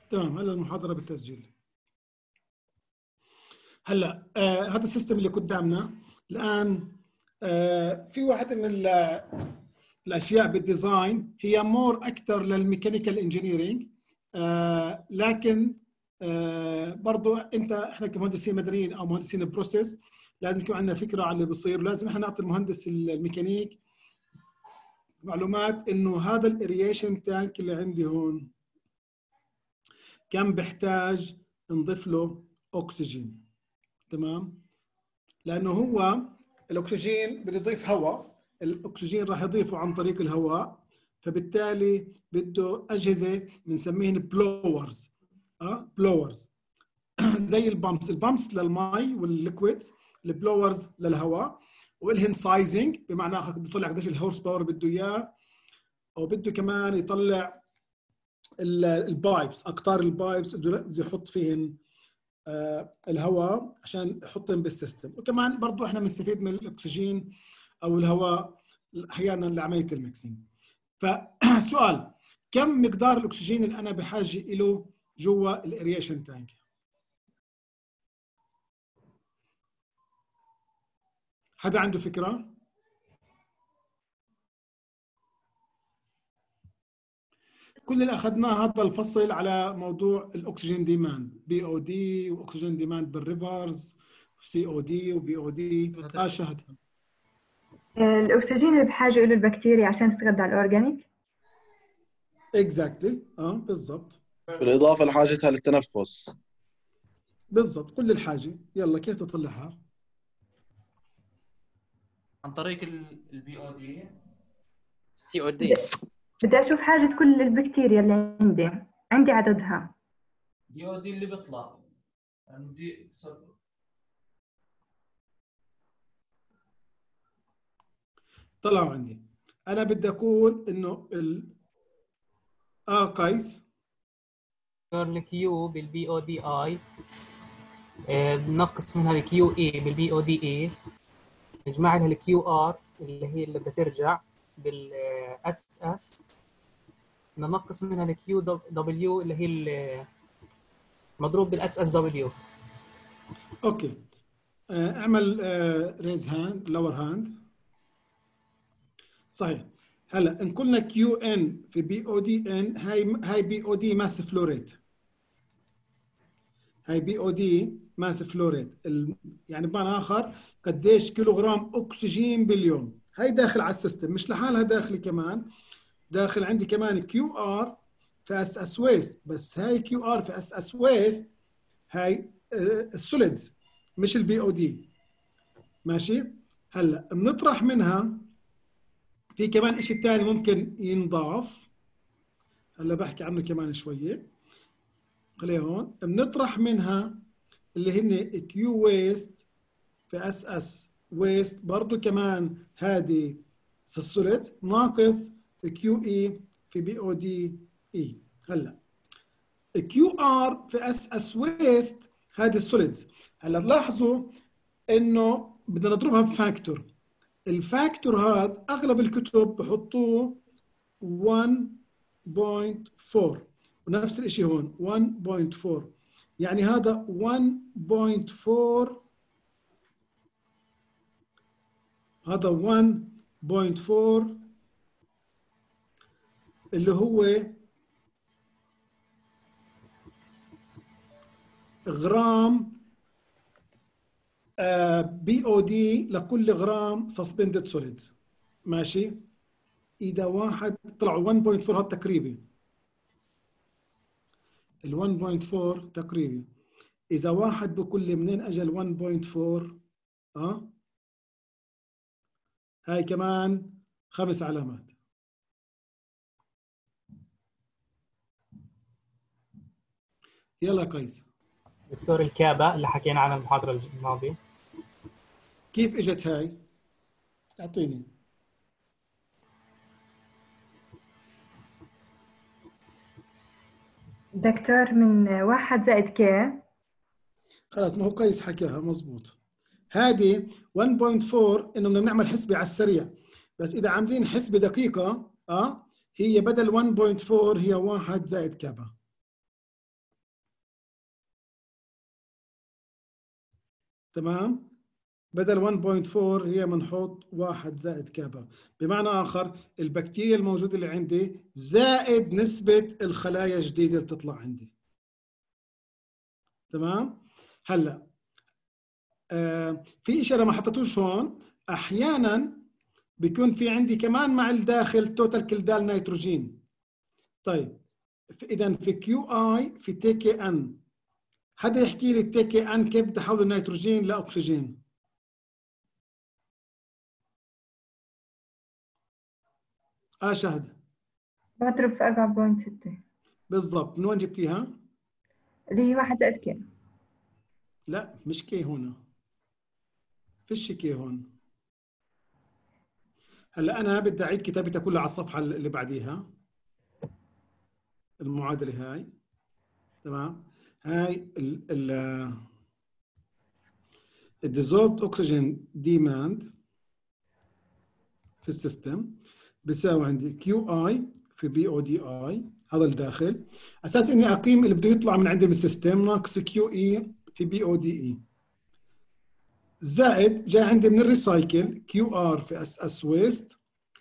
تمام. هلا المحاضرة بالتسجيل. هلا هذا السيستم اللي قدامنا الآن. في واحدة من الأشياء بالديزاين هي أكثر للميكانيكال انجينيرينج، لكن برضو احنا كمهندسين مدنيين او مهندسين بروسيس لازم يكون عندنا فكره عن اللي بيصير، لازم احنا نعطي المهندس الميكانيك معلومات انه هذا الاريشن تانك اللي عندي هون كم بحتاج نضيف له اكسجين. تمام، لانه هو الاكسجين بده يضيف هواء، الاكسجين راح يضيفه عن طريق الهواء، فبالتالي بده اجهزه بنسميهن بلورز. بلورز زي البامبس للمي والليكويدز، البلورز للهواء، والهن سايزنج بمعنى بده يطلع قديش الهورس باور بده اياه، او بده كمان يطلع البايبس، اقطار البايبس بده يحط فيهن الهواء عشان يحطهم بالسيستم. وكمان برضو احنا بنستفيد من الاكسجين او الهواء احيانا لعمليه الميكسينج. فالسؤال، كم مقدار الاكسجين اللي انا بحاجه له جوا الاريشن تانك؟ حدا عنده فكره؟ كل اللي اخذناه هذا الفصل على موضوع الاكسجين ديماند، BOD واكسجين ديماند بالريفرز، COD وBOD. شهد الأكسجين اللي بحاجة له البكتيريا عشان تتغذى على الأورجانيك. اكزاكتلي، بالضبط، بالإضافة لحاجتها للتنفس. بالضبط، كل الحاجة. يلا كيف تطلعها؟ عن طريق الBOD COD. بدي أشوف حاجة كل البكتيريا اللي عندي عددها. BOD اللي بيطلع عندي طلعوا عندي. انا بدي اقول انه قيس الكيو بالبي او دي اي بنقص منها الكيو اي بالبي او دي اي، نجمع لها الكيو ار اللي هي اللي بترجع بالاس اس، ننقص منها الكيو دبليو اللي هي مضروب بالاس اس دبليو. اوكي، اعمل ريز هاند، لور هاند. صحيح. هلا ان قلنا كيو ان في BOD ان، هاي BOD ماس فلو ريت، هاي BOD ماس فلو ريت، يعني بمعنى اخر قديش كيلوغرام اكسجين باليوم. هاي داخل على السيستم، مش لحالها داخل، كمان داخل عندي كمان كيو ار في اس ويست، بس هاي كيو ار في اس ويست هاي السوليدز مش الBOD. ماشي. هلا بنطرح منها في كمان شيء ثاني ممكن ينضاف، هلا بحكي عنه كمان شويه، خليها هون. بنطرح منها اللي هن كيو ويست في اس ويست، برضه كمان هذه سوليد ناقص كيو اي في BOD اي. هلا كيو ار في اس ويست هذه السوليدز. هلا لاحظوا انه بدنا نضربها بفاكتور. الفاكتور هذا اغلب الكتب بحطوه 1.4، ونفس الشيء هون 1.4، يعني هذا 1.4، هذا 1.4 اللي هو غرام BOD لكل غرام suspended solids. ماشي. إذا واحد طلعوا 1.4، هذا تقريبي، ال 1.4 تقريبي. إذا واحد بقول لي منين أجى ال 1.4، هاي كمان 5 علامات. يلا قيس. دكتور الكابا اللي حكينا عنها المحاضرة الماضية، كيف اجت هاي؟ اعطيني. دكتور من 1 زائد كي. خلاص، ما هو قيس حكاها مزبوط. هذه 1.4 انه بدنا نعمل حسبة على السريع، بس اذا عاملين حسبة دقيقة هي بدل 1.4 هي 1 زائد كابا. تمام؟ بدل 1.4 هي بنحط 1 زائد كابا. بمعنى آخر البكتيريا الموجودة اللي عندي زائد نسبة الخلايا الجديدة اللي بتطلع عندي. تمام؟ هلا في شيء أنا ما حطيتوش هون، أحيانا بيكون في عندي كمان مع الداخل توتال كلدال نيتروجين. طيب إذا في كيو آي في تي كي إن، حدا يحكي لي التي كي إن كيف بدي أحول النيتروجين لأكسجين؟ شهد بضرب في 4.6 بالضبط. من وين جبتيها؟ اللي هي 1 زائد كي. لا مش كي هنا، فيش كي هون. هلا انا بدي اعيد كتابتها كلها على الصفحه اللي بعديها، المعادله هاي. تمام؟ هاي الديزولفد اوكسجين ديماند في السيستم بيساوي عندي كيو اي في بي او دي اي، هذا الداخل، اساس اني اقيم اللي بده يطلع من عندي من السيستم ناقص كيو اي في بي او دي اي، زائد جاي عندي من الريسايكل كيو ار في اس اس ويست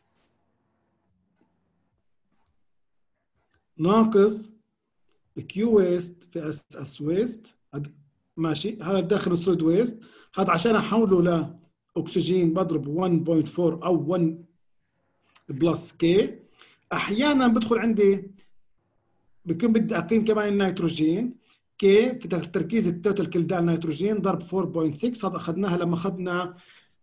ناقص كيو ويست في اس اس ويست. ماشي، هذا داخل السوليد ويست، هذا عشان احوله لاكسجين بضرب 1.4 او 1 بلس كي. احيانا بدخل عندي بكون بدي اقيم كمان النيتروجين كي في تركيز التوتال كلدال نيتروجين ضرب 4.6. هذا اخذناها لما اخذنا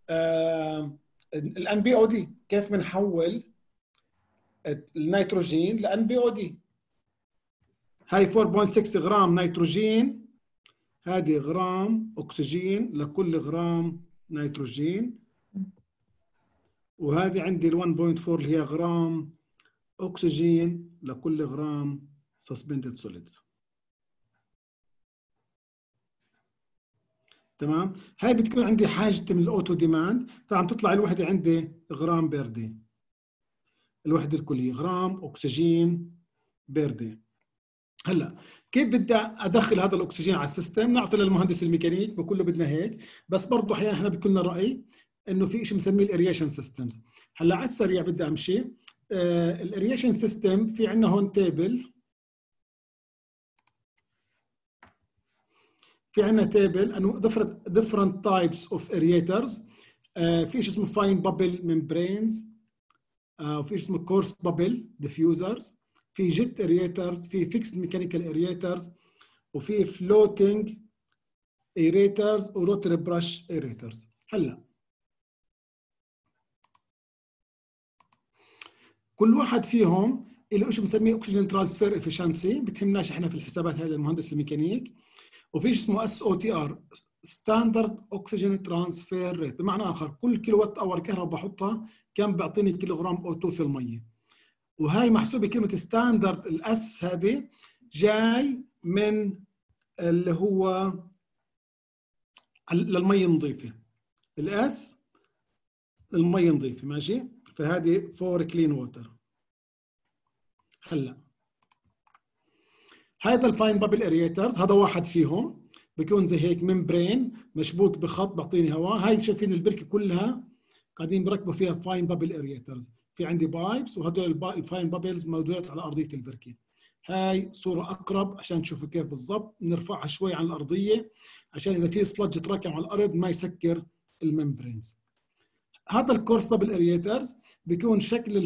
الان بي او دي، كيف بنحول النيتروجين لان بي او دي. هاي 4.6 غرام نيتروجين، هذه غرام اكسجين لكل غرام نيتروجين، وهذه عندي ال 1.4 اللي هي غرام اكسجين لكل غرام suspended solids. تمام؟ هاي بتكون عندي حاجة من الاوتو ديماند، طبعا تطلع الوحدة عندي غرام بير دي، الوحدة الكلية غرام اكسجين بير دي. هلا كيف بدي ادخل هذا الاكسجين على السيستم؟ نعطي للمهندس الميكانيك بقول له بدنا هيك، بس برضه احيانا احنا بيكون لنا راي انه في شيء بنسميه الاريشن سيستمز. هلا على السريع بدي امشي. الاريشن سيستم في عندنا هون تيبل، في عندنا تيبل انه different types of aerators. في شيء اسمه fine bubble membranes، وفي شيء اسمه coarse bubble diffusers، في جيت اريترز، في فيكسد ميكانيكال اريترز، وفي فلوتنج اريترز وروتري براش اريترز. هلا كل واحد فيهم له شيء بنسميه اوكسجين ترانسفير افشنسي، بتهمناش احنا في الحسابات هذا المهندس الميكانيك. وفي اسمه اس او تي ار ستاندرد اوكسجين ترانسفير ريت، بمعنى اخر كل كيلو وات اور كهرباء بحطها كم بيعطيني كيلو جرام او 2 في الميه. وهي محسوبه كلمه ستاندرد، الاس هذه جاي من اللي هو للمي النظيفه، الاس المي النظيفه، ماشي؟ فهذه فور كلين ووتر. هلا هذا الفاين بابل اريترز، هذا واحد فيهم بيكون زي هيك ممبرين مشبوك بخط بيعطيني هواء. هاي شايفين البركه كلها قاعدين بركبوا فيها فاين بابل اريترز، في عندي بايبس، وهدول الفاين بابلز موجودات على ارضيه البركه. هاي صوره اقرب عشان تشوفوا كيف بالضبط، نرفعها شوي عن الارضيه عشان اذا في سلج تراكم على الارض ما يسكر الممبرينز. هذا الكورس بابل اريترز بيكون شكل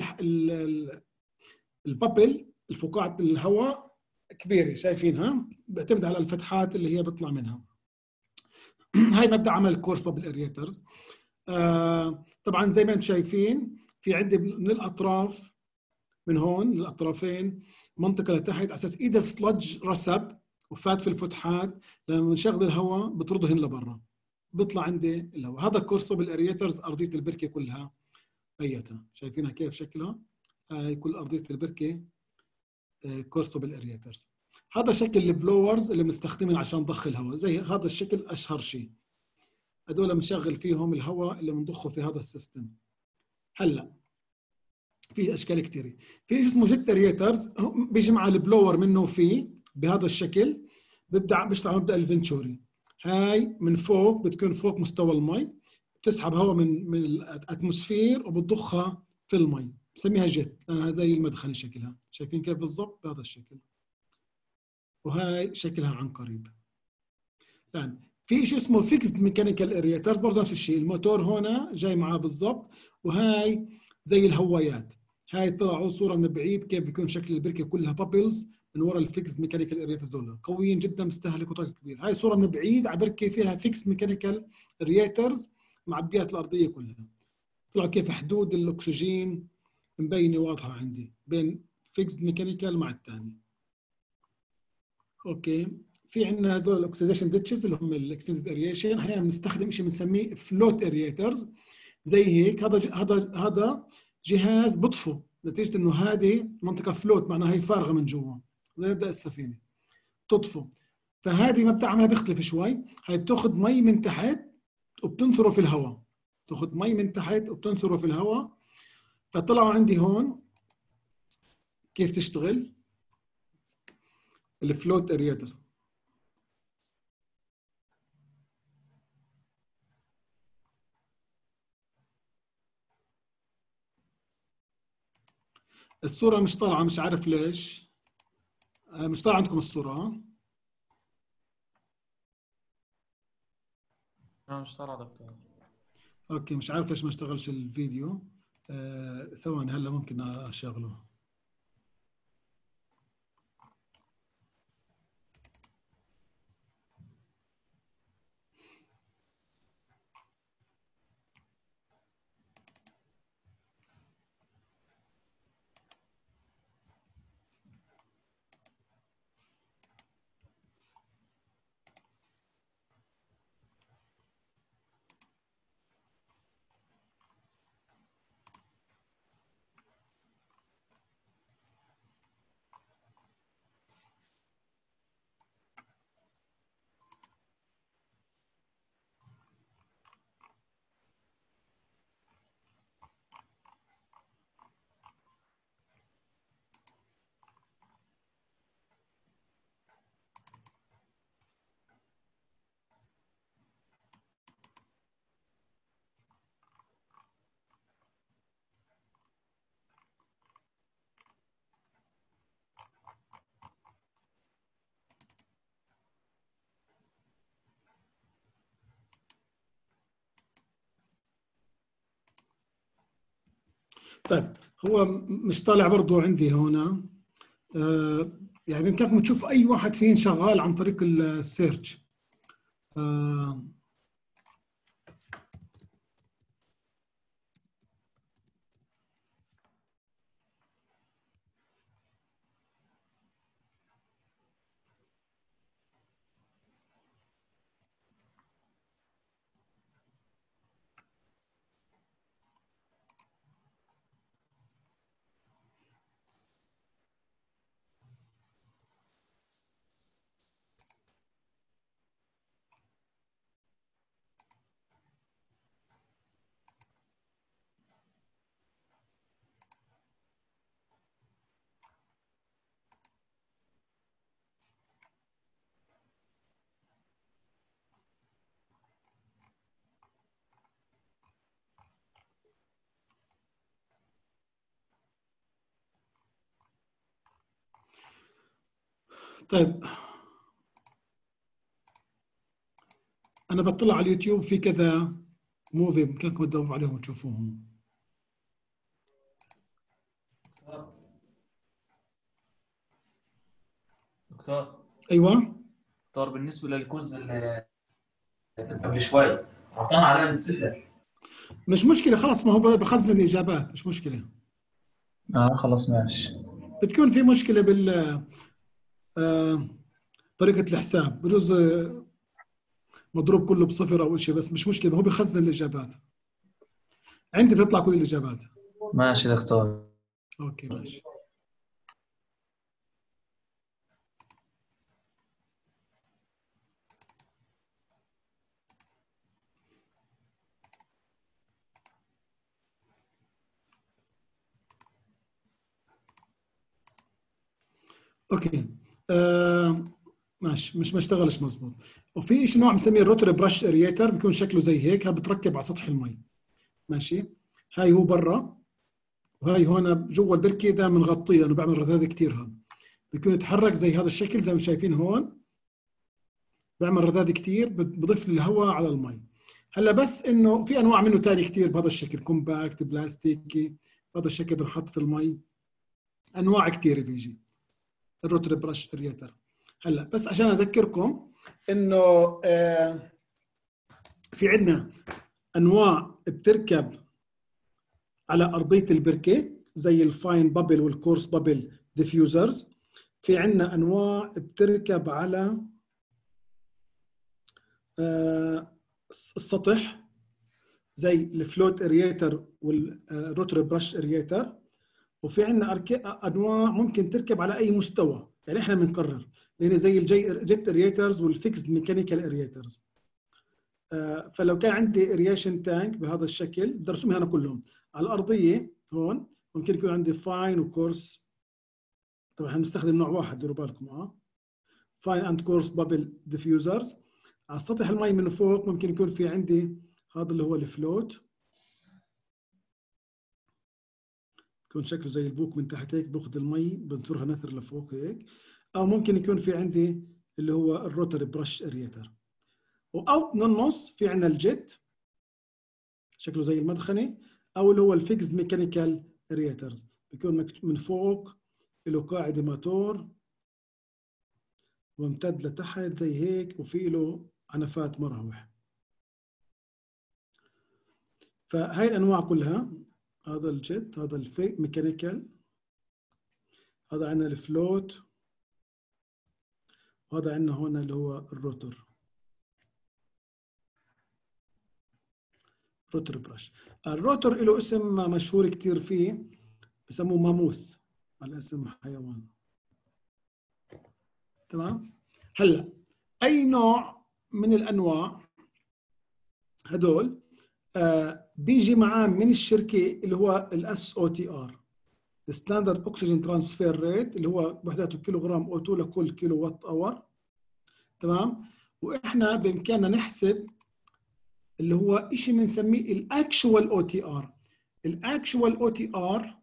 البابل، الفقاعه الهواء كبيره، شايفينها؟ بيعتمد على الفتحات اللي هي بيطلع منها. هاي مبدا عمل كورس بابل اريترز. طبعا زي ما انتم شايفين في عندي من الاطراف، من هون للاطرافين منطقه لتحت، على اساس اذا سلج رسب وفات في الفتحات لما نشغل الهواء بطردهن لبرا، بيطلع عندي الهواء. هذا كورس بابل اريترز، ارضيه البركه كلها بيتها، شايفينها كيف شكلها؟ هاي كل ارضيه البركه كورس بابل اريترز. هذا شكل البلورز اللي بنستخدمهم عشان نضخ الهواء، زي هذا الشكل اشهر شيء، هذول بنشغل فيهم الهواء اللي بنضخه في هذا السيستم. هلا في اشكال كثيره، في شيء اسمه جيت اريترز، بيجي مع البلور منه فيه بهذا الشكل، بيبدا بيشتغل مبدا الفنتشوري. هاي من فوق بتكون فوق مستوى المي، بتسحب هواء من الاتموسفير وبتضخها في المي، بسميها جيت لانها زي المدخنه شكلها، شايفين كيف بالضبط بهذا الشكل. وهاي شكلها عن قريب. الان في شيء اسمه فيكسد ميكانيكال اريترز، برضه نفس الشيء، الموتور هنا جاي معاه بالضبط، وهاي زي الهوايات. هاي طلعوا صوره من بعيد كيف بيكون شكل البركه كلها بابلز من وراء الفيكسد ميكانيكال اريترز، دول قويين جدا بيستهلكوا طاقه كبير. هاي صوره من بعيد على بركه فيها فيكسد ميكانيكال اريترز معبيات الارضيه كلها. طلعوا كيف حدود الاكسجين مبينه واضحه عندي بين فيكسد ميكانيكال مع الثاني. اوكي، في عندنا هذول الاكسيديشن ديتشز اللي هم الاكستندد اريشن، احيانا بنستخدم شيء بنسميه فلوت اريترز زي هيك. هذا جهاز بطفو نتيجه انه هذه منطقه فلوت، معناها هي فارغه من جوا زي مبدا السفينه تطفو. فهذه ما بتعملها بيختلف شوي، هي بتاخذ مي من تحت وبتنثره في الهواء، تاخذ مي من تحت وبتنثره في الهواء. فطلعوا عندي هون كيف تشتغل الفلوت اريتر. الصورة مش طالعة، مش عارف ليش مش طالعة عندكم الصورة. لا مش طالع دكتور. اوكي، مش عارف ليش ما اشتغلش الفيديو. ثواني هلا ممكن اشغله. طيب هو مش طالع برضو عندي هنا. يعني بإمكانكم تشوف أي واحد فين شغال عن طريق السيرش. طيب أنا بطلع على اليوتيوب في كذا موفي بإمكانكم تدوروا عليهم وتشوفوهم. دكتور أيوة دكتور، بالنسبة للكوز اللي قبل شوي أعطانا علامة صفر. مش مشكلة، خلاص ما هو بخزن الإجابات، مش مشكلة. خلاص ماشي. بتكون في مشكلة بال طريقة الحساب، بجوز مضروب كله بصفر أو شيء، بس مش مشكلة، هو بخزن الإجابات. عندي بتطلع كل الإجابات. ماشي دكتور. أوكي ماشي. أوكي ماشي، مش ما اشتغلش مظبوط. وفي شيء نوع بنسميه الروتري برش اريتر، بيكون شكله زي هيك، هذا بتركب على سطح المي. ماشي، هاي هو برا، وهاي هون جوا البركه ده بنغطيه لانه بيعمل رذاذ كثير. هذا بيكون يتحرك زي هذا الشكل زي ما شايفين هون، بيعمل رذاذ كثير، بضيف الهواء على المي. هلا بس انه في انواع منه ثاني كثير بهذا الشكل، كومباكت، بلاستيكي، بهذا الشكل بنحط في المي، انواع كثير بيجي الروتري برش اريتر. هلا بس عشان اذكركم انه في عندنا انواع بتركب على ارضيه البركه زي الفاين بابل والكورس بابل ديفيوزرز. في عندنا انواع بتركب على السطح زي الفلوت اريتر والروتري برش اريتر. وفي عندنا انواع ممكن تركب على اي مستوى، يعني احنا بنقرر، لان زي الجيت اريترز والفيكسد ميكانيكال اريترز. فلو كان عندي اريشن تانك بهذا الشكل بدي ارسمها انا كلهم على الارضيه هون، ممكن يكون عندي فاين وكورس، طبعا هنستخدم نوع واحد ديروا بالكم، فاين اند كورس بابل ديفيوزرز. على سطح المي من فوق ممكن يكون في عندي هذا اللي هو الفلوت، يكون شكله زي البوك من تحت هيك، باخذ المي بنثرها نثر لفوق هيك. او ممكن يكون في عندي اللي هو الروتري برش اريتر. او من النص في عندنا الجيت شكله زي المدخنه، او اللي هو الفيكسد ميكانيكال اريترز، بيكون من فوق له قاعده موتور وممتد لتحت زي هيك، وفي له عنفات مراوح. فهاي الانواع كلها، هذا الجيت، هذا ميكانيكال، هذا عندنا الفلوت، وهذا عندنا هون اللي هو الروتر، روتر برش. الروتر له اسم مشهور كثير فيه، بسموه ماموث على اسم حيوان. تمام. هلا اي نوع من الانواع هدول بيجي معاه من الشركه اللي هو الاس او تي ار، ستاندرد اوكسجين ترانسفير ريت، اللي هو وحدته كيلو جرام او 2 لكل كيلو وات اور. تمام. واحنا بامكاننا نحسب اللي هو شيء بنسميه الاكشوال او تي ار. الاكشوال او تي ار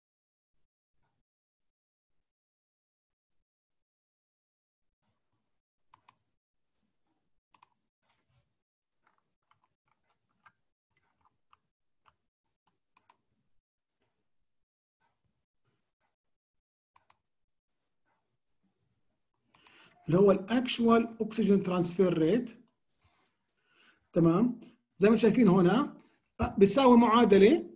اللي هو الاكشوال اوكسجين ترانسفير ريت. تمام. زي ما شايفين هنا بيساوي معادله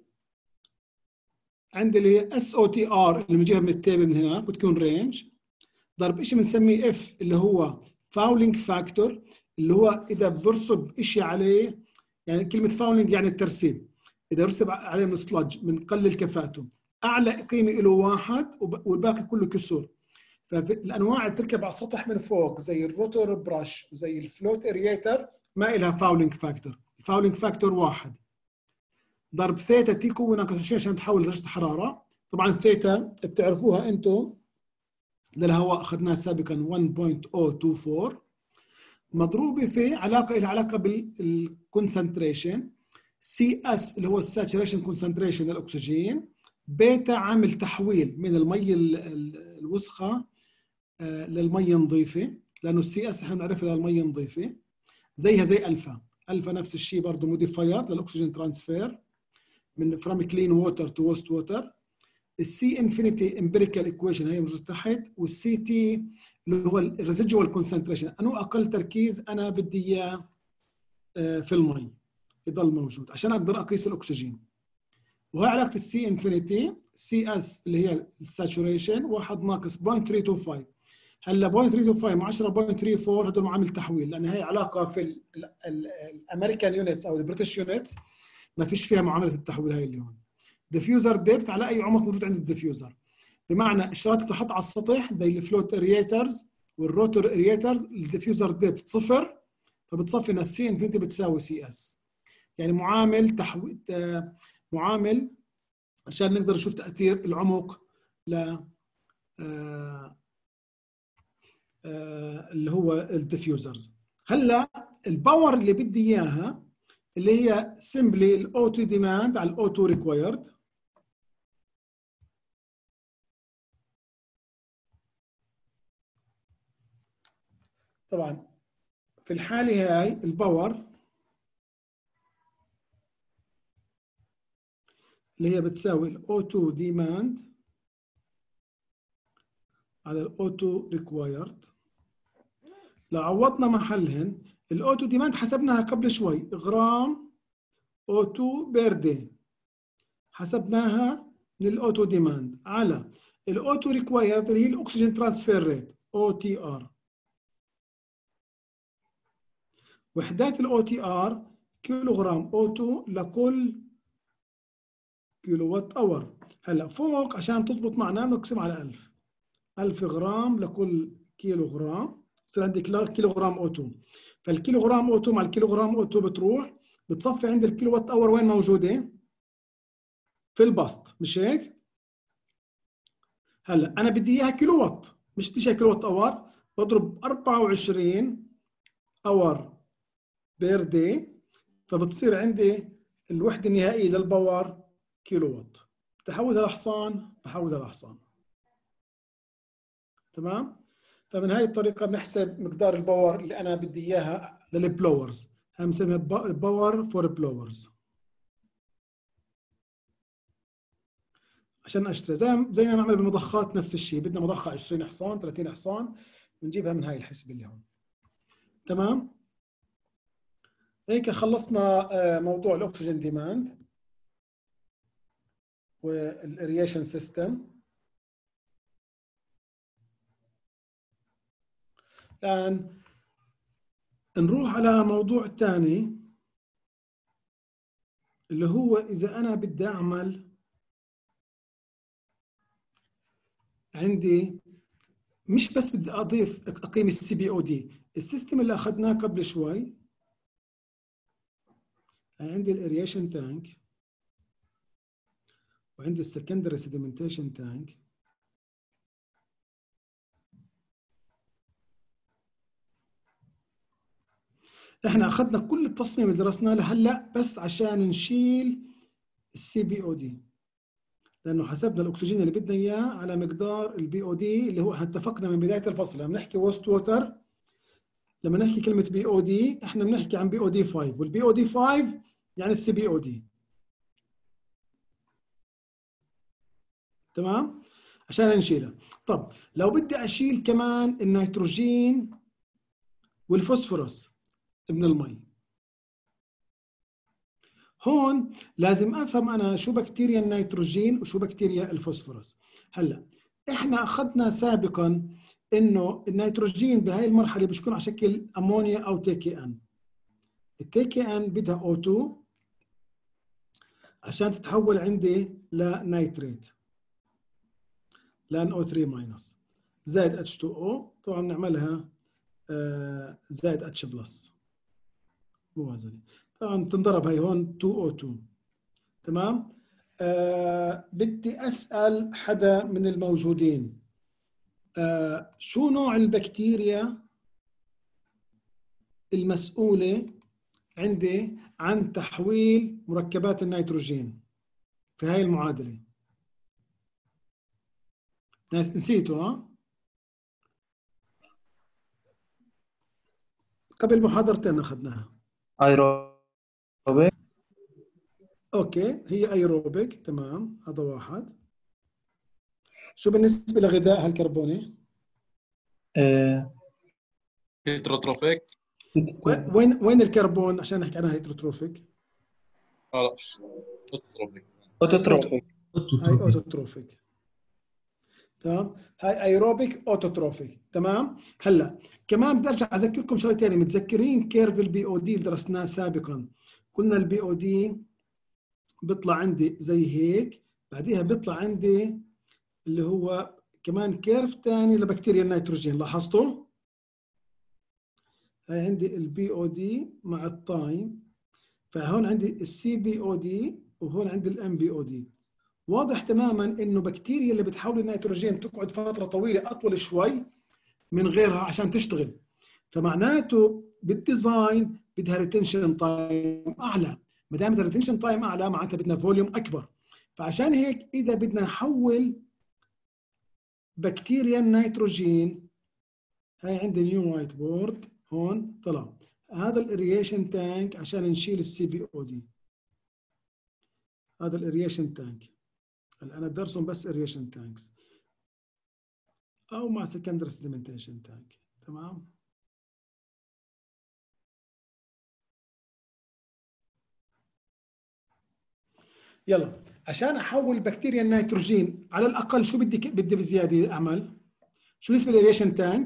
عند اللي هي اس او تي ار اللي بنجيبها من التيبل من هنا، بتكون رينج ضرب شيء بنسميه اف اللي هو فاولينج فاكتور، اللي هو اذا برسب شيء عليه، يعني كلمه فاولينج يعني الترسيب، اذا رسب عليه من سلج بنقلل كفاءته، اعلى قيمه له 1 والباقي كله كسور. فالانواع اللي تركب على السطح من فوق زي الروتور براش وزي الفلوت اريتر ما لها فاولينج فاكتور، الفاولينج فاكتور 1 ضرب ثيتا تي قوه ناقص 20 عشان تحول درجه الحراره. طبعا ثيتا بتعرفوها انتم للهواء اخذناها سابقا 1.024 مضروبه في علاقه لها علاقه بالكونسنتريشن، سي اس اللي هو الساتوريشن كونسنتريشن للاكسجين، بيتا عامل تحويل من المي الوسخه للمي النظيفه، لانه السي اس احنا بنعرفها للمي النظيفه، زيها زي الفا. الفا نفس الشيء برضه موديفاير للاكسجين ترانسفير من فروم كلين ووتر تو وست ووتر. السي انفينيتي امبيريكال ايكويشن هي موجوده تحت، والسي تي اللي هو الريزيدوال كونسنتريشن، انه اقل تركيز انا بدي اياه في المي يضل موجود عشان اقدر اقيس الاكسجين. وهي علاقه السي انفينيتي سي اس اللي هي الساتوريشن 1 ناقص 0.325. هلا 0.325 مع 10.34 هدول معامل تحويل، لان هي علاقه في الامريكان يونتس او البريتش يونتس ما فيش فيها معامله التحويل هاي اللي هون. ديفيوزر ديبت على اي عمق موجود عند الديفيوزر، بمعنى الشغلات اللي بتحط على السطح زي الفلوت اريترز والروتور اريترز الديفيوزر ديبت صفر، فبتصفي ان السي انفينيتي بتساوي سي اس، يعني معامل تحويل، معامل عشان نقدر نشوف تاثير العمق ل اللي هو الديفيوزرز. هلا الباور اللي بدي اياها اللي هي سمبلي الاوتو ديماند على الاوتو ريكوايرد. طبعا في الحالة هاي الباور اللي هي بتساوي الاوتو ديماند على الاوتو ريكوايرد. لو عوضنا محلهن الاوتو ديماند حسبناها قبل شوي غرام اوتو بير دي، حسبناها من الاوتو ديماند على الاوتو ريكوايرد اللي هي الاكسجين ترانسفير ريت او تي ار. وحدات الاو تي ار كيلو غرام اوتو لكل كيلو وات اور. هلا فوق عشان تضبط معنا نقسم على 1000، 1000 غرام لكل كيلو غرام، بصير عندك كيلو غرام اوتو. فالكيلو غرام اوتو مع الكيلو غرام اوتو بتروح بتصفي عند الكيلو وات اور. وين موجوده؟ في البسط، مش هيك؟ هلا انا بدي اياها كيلو وات، مش بدي اياها كيلو وات اور. بضرب 24 اور بير دي، فبتصير عندي الوحده النهائيه للباور كيلو وات. بحولها لحصان، بحولها لحصان. تمام؟ فمن هاي الطريقه بنحسب مقدار الباور اللي انا بدي اياها للبلورز. هم بنسميها باور فور بلورز. عشان اشتري زي ما نعمل بالمضخات نفس الشيء، بدنا مضخه 20 حصان 30 حصان بنجيبها من هاي الحسبه اللي هون. تمام؟ هيك خلصنا موضوع الاكسجين ديماند والاريشن سيستم. الان نروح على موضوع ثاني اللي هو اذا انا بدي اعمل عندي مش بس بدي اضيف اقيم السي بي او دي، السيستم اللي اخذناه قبل شوي. عندي الاريشن تانك وعندي السكندري سيديمنتيشن تانك. احنا اخذنا كل التصميم اللي درسناه لهلا بس عشان نشيل السي بي او دي، لانه حسبنا الاكسجين اللي بدنا اياه على مقدار البي او دي اللي هو اتفقنا من بدايه الفصل. لما نحكي وست ووتر، لما نحكي كلمه بي او دي احنا بنحكي عن بي او دي 5، والبي او دي 5 يعني السي بي او دي. تمام؟ عشان نشيلها. طب لو بدي اشيل كمان النيتروجين والفوسفورس من المي، هون لازم افهم انا شو بكتيريا النيتروجين وشو بكتيريا الفوسفورس. هلا احنا اخذنا سابقا انه النيتروجين بهاي المرحله بيكون على شكل امونيا او تي كي ان. التي كي ان بدها او 2 عشان تتحول عندي لنيتريت، لان او 3 ماينس زائد اتش 2 او. طبعا بنعملها زائد اتش بلس موازنه. طبعا تنضرب هي هون 2O2. تمام؟ بدي اسال حدا من الموجودين شو نوع البكتيريا المسؤوله عندي عن تحويل مركبات النيتروجين في هاي المعادله؟ نسيتوا؟ ها؟ قبل محاضرتين اخذناها. ايروبيك. اوكي، هي ايروبيك. تمام، هذا واحد. شو بالنسبه لغذائها الكربوني؟ هيتروتروفيك. وين الكربون عشان نحكي عنها هيتروتروفيك؟ خلاص اوتوتروفيك. اوتوتروفيك. هاي اوتوتروفيك. تمام؟ هاي ايروبيك اوتوتروفيك. تمام؟ هلا كمان بدي ارجع اذكركم شغله ثانيه. متذكرين كيرف البي او دي اللي درسناه سابقا؟ قلنا البي او دي بيطلع عندي زي هيك، بعديها بيطلع عندي اللي هو كمان كيرف ثاني لبكتيريا النيتروجين. لاحظتوا؟ هاي عندي البي او دي مع التايم، فهون عندي السي بي او دي وهون عندي الام بي او دي. واضح تماما انه بكتيريا اللي بتحول النيتروجين تقعد فتره طويله اطول شوي من غيرها عشان تشتغل. فمعناته بالديزاين بدها ريتنشن تايم اعلى، ما دام الريتنشن تايم اعلى معناتها بدنا فوليوم اكبر. فعشان هيك اذا بدنا نحول بكتيريا النيتروجين، هاي عندي نيو وايت بورد هون طلع هذا الاريشن تانك عشان نشيل السي بي او دي. هذا الاريشن تانك، هلا انا بدي ارسم بس اريشن تانكس او مع سكندري سيدمنتيشن تانك. تمام. يلا عشان احول بكتيريا النيتروجين على الاقل شو بدي بزياده اعمل؟ شو اسم الاريشن تانك؟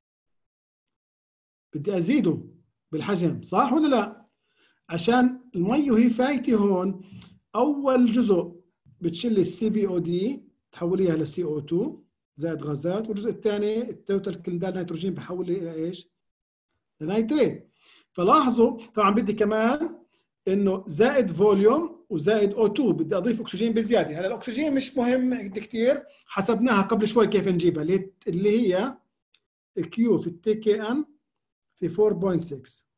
بدي ازيده بالحجم، صح ولا لا؟ عشان المي وهي فايته هون اول جزء بتشيل السي بي او دي تحوليها لسي او 2 زائد غازات، والجزء الثاني التوتال كلدال نيتروجين بحول الى ايش؟ لنيتريت. فلاحظوا طبعا بدي كمان انه زائد فوليوم وزائد O2، بدي اضيف اكسجين بزياده. هلا الاكسجين مش مهم كثير، حسبناها قبل شوي كيف نجيبها، اللي هي Q في التي كي ان في 4.6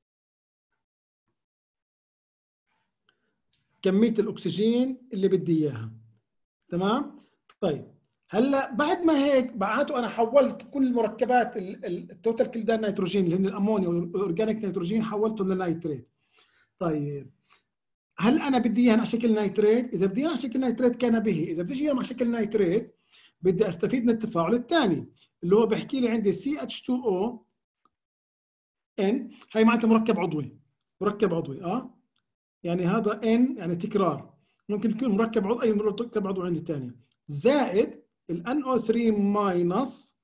كميه الاكسجين اللي بدي اياها. تمام. طيب هلا بعد ما هيك بعته انا حولت كل مركبات التوتال كلدان نيتروجين اللي هن الامونيا والاورجانيك نيتروجين حولتهم لنيتريت. طيب هل انا بدي اياها على شكل نيتريت؟ اذا بدي اياها على شكل نيتريت كان به، اذا بدي اياها على شكل نيتريت بدي استفيد من التفاعل الثاني اللي هو بحكي لي عندي CH2O N، هي معناتها مركب عضوي. مركب عضوي يعني هذا N يعني تكرار، ممكن يكون مركب عضوي اي مركب عضوي عندي ثاني، زائد ال NO3 ماينس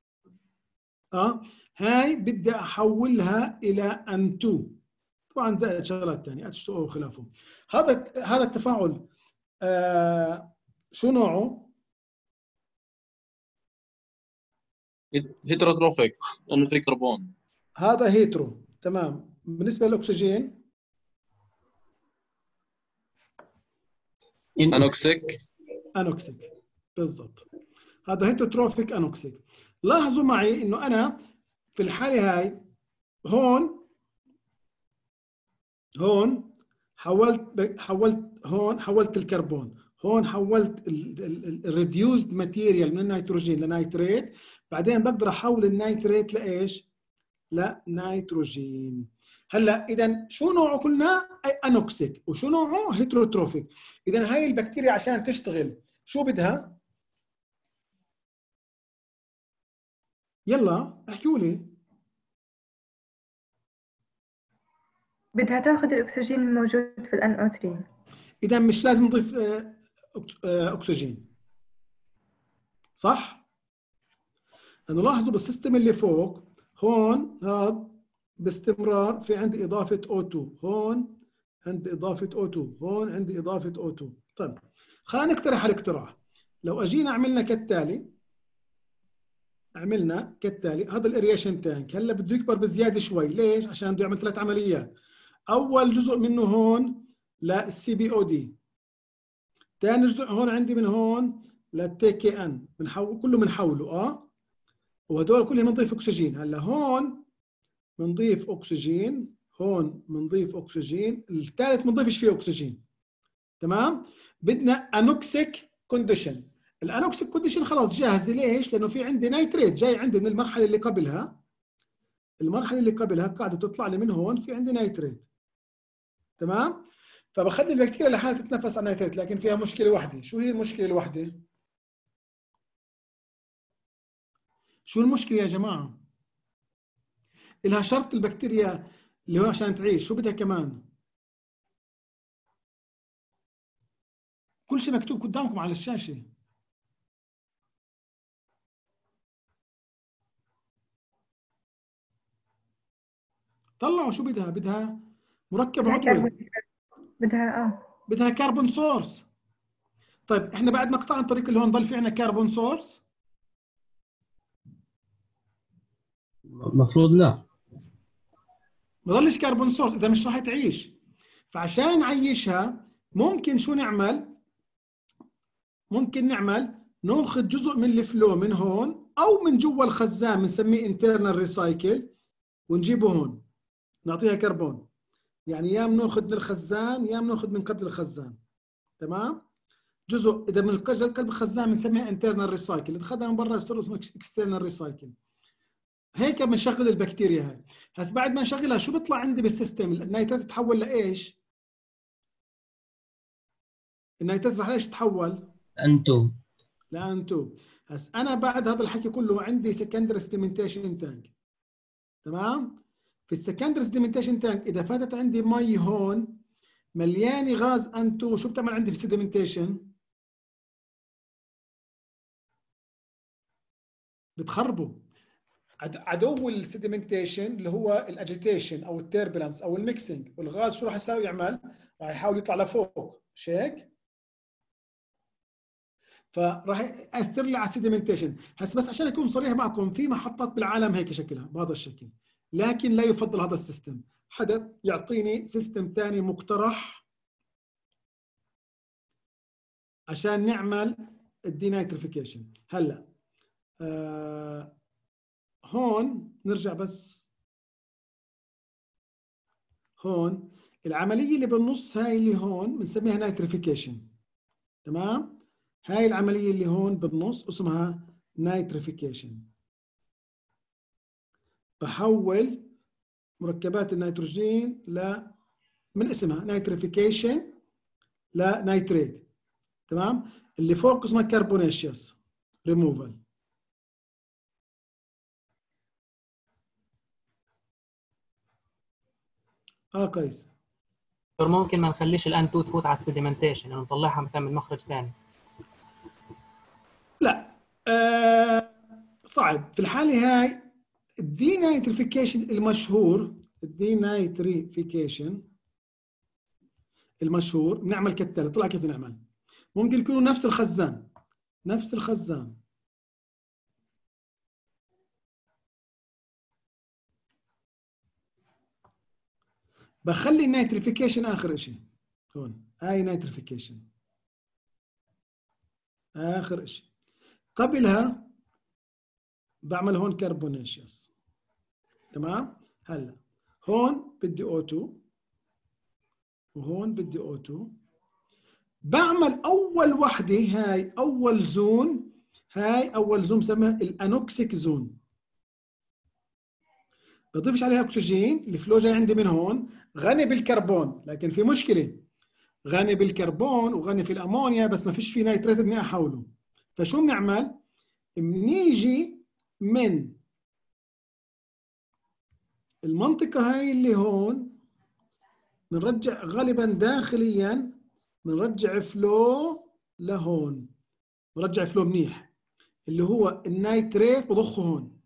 هاي بدي احولها الى N2 طبعا زائد شغلات ثانيه H2O وخلافه. هذا التفاعل شو نوعه؟ هيتروتروفيك لانه في كربون. هذا هيترو. تمام. بالنسبه للاكسجين انوكسيك. انوكسيك بالضبط. هذا هيتروتروفيك انوكسيك. لاحظوا معي انه انا في الحاله هاي هون حولت الكربون، هون حولت الريديوزد ماتيريال من النيتروجين لنيتريت، بعدين بقدر احول النيتريت لايش؟ لنيتروجين. هلا اذا شو نوعه؟ قلنا انوكسيك. وشو نوعه؟ هيتروتروفيك. اذا هاي البكتيريا عشان تشتغل شو بدها؟ يلا احكوا لي. بدها تاخذ الأكسجين الموجود في ال NO3. إذا مش لازم نضيف أكسجين، صح؟ لأنه لاحظوا بالسيستم اللي فوق هون هذا باستمرار في عندي إضافة O2، هون عندي إضافة O2، هون عندي إضافة O2. طيب خلينا نقترح الاقتراح. لو أجينا عملنا كالتالي، هذا الاريشن تانك هلا بده يكبر بزياده شوي. ليش؟ عشان بده يعمل 3 عمليات. اول جزء منه هون للسي بي او دي، ثاني جزء هون عندي من هون للتي كي ان، بنحول كله بنحوله وهدول كلهم بنضيف اكسجين. هلا هون بنضيف اكسجين، هون بنضيف اكسجين، الثالث بنضيفش فيه اكسجين. تمام؟ بدنا انوكسيك كونديشن. الانوكسيك كونديشن خلاص جاهزه. ليش؟ لانه في عندي نيتريت جاي عندي من المرحله اللي قبلها، قاعده تطلع لي من هون في عندي نيتريت. تمام؟ فبخلي البكتيريا لحالها تتنفس على النيتريت، لكن فيها مشكله واحده. شو هي المشكله الواحده؟ شو المشكله يا جماعه؟ لها شرط البكتيريا اللي هون عشان تعيش، شو بدها كمان؟ كل شيء مكتوب قدامكم على الشاشه. طلعوا شو بدها. بدها مركب عضوي، بدها كربون سورس. طيب احنا بعد ما قطعنا الطريق اللي هون ضل في عندنا كربون سورس؟ المفروض لا، ما ضلش كربون سورس اذا مش راح تعيش. فعشان نعيشها ممكن شو نعمل؟ ممكن ناخذ جزء من الفلو من هون او من جوا الخزان بنسميه انترنال ريسايكل ونجيبه هون نعطيها كربون. يعني يا بناخذ من الخزان يا بناخذ من قبل الخزان. تمام؟ جزء اذا من قلب الخزان بنسميها انترنال ريسايكل، اذا اخذها من برا بصير اسمه اكسترنال ريسايكل. هيك بنشغل البكتيريا هاي. هسه بعد ما نشغلها شو بيطلع عندي بالسيستم؟ النيترات تتحول لايش؟ النيترات رح ايش تتحول؟ انتو لانتو. هسه انا بعد هذا الحكي كله عندي سكندري سيديمنتيشن تانك. تمام؟ في السكندري سيديمنتيشن تانك اذا فاتت عندي مي هون مليانه غاز انتو، شو بتعمل عندي في السيديمنتيشن؟ بتخربوا. عدو السيديمنتيشن اللي هو الاجيتيشن او التيربلنس او الميكسينج، والغاز شو راح يساوي يعمل؟ راح يحاول يطلع لفوق، مش هيك؟ فراح ياثر لي على السيديمنتيشن. هسه بس عشان اكون صريح معكم، في محطات بالعالم هيك شكلها بهذا الشكل، لكن لا يفضل هذا السيستم. حدا يعطيني سيستم ثاني مقترح عشان نعمل الدينايتريفيكيشن. هلا هون نرجع بس هون العملية اللي بالنص هاي اللي هون بنسميها نايتريفيكيشن. تمام؟ هاي العملية اللي هون بالنص اسمها نايتريفيكيشن. بحول مركبات النيتروجين من اسمها نايتريفيكيشن لنايتريت. تمام؟ اللي فوق اسمها كربونيشيوس ريموفال. كويس. ممكن ما نخليش الان 2 تفوت على السيديمنتيشن، يعني نطلعها مثلا من مخرج ثاني. لا صعب في الحالة هاي. الدينايتريفيكيشن المشهور بنعمل كالتالي. طلع كيف نعمل؟ ممكن يكونوا نفس الخزان بخلي النيتريفيكيشن اخر شيء هون. هاي نيتريفيكيشن اخر شيء، قبلها بعمل هون كربونيشيوس. تمام؟ هلا هون بدي O2 وهون بدي O2. بعمل اول وحده، هاي اول زون بسميها الانوكسيك زون. بضيفش عليها اكسجين. الفلو جاي عندي من هون غني بالكربون، لكن في مشكله، غني بالكربون وغني في الامونيا بس ما فيش فيه نيتريت اني احوله. فشو بنعمل؟ بنيجي من المنطقه هاي اللي هون بنرجع غالبا داخليا، بنرجع فلو لهون، بنرجع فلو منيح اللي هو النيتريت بضخه هون.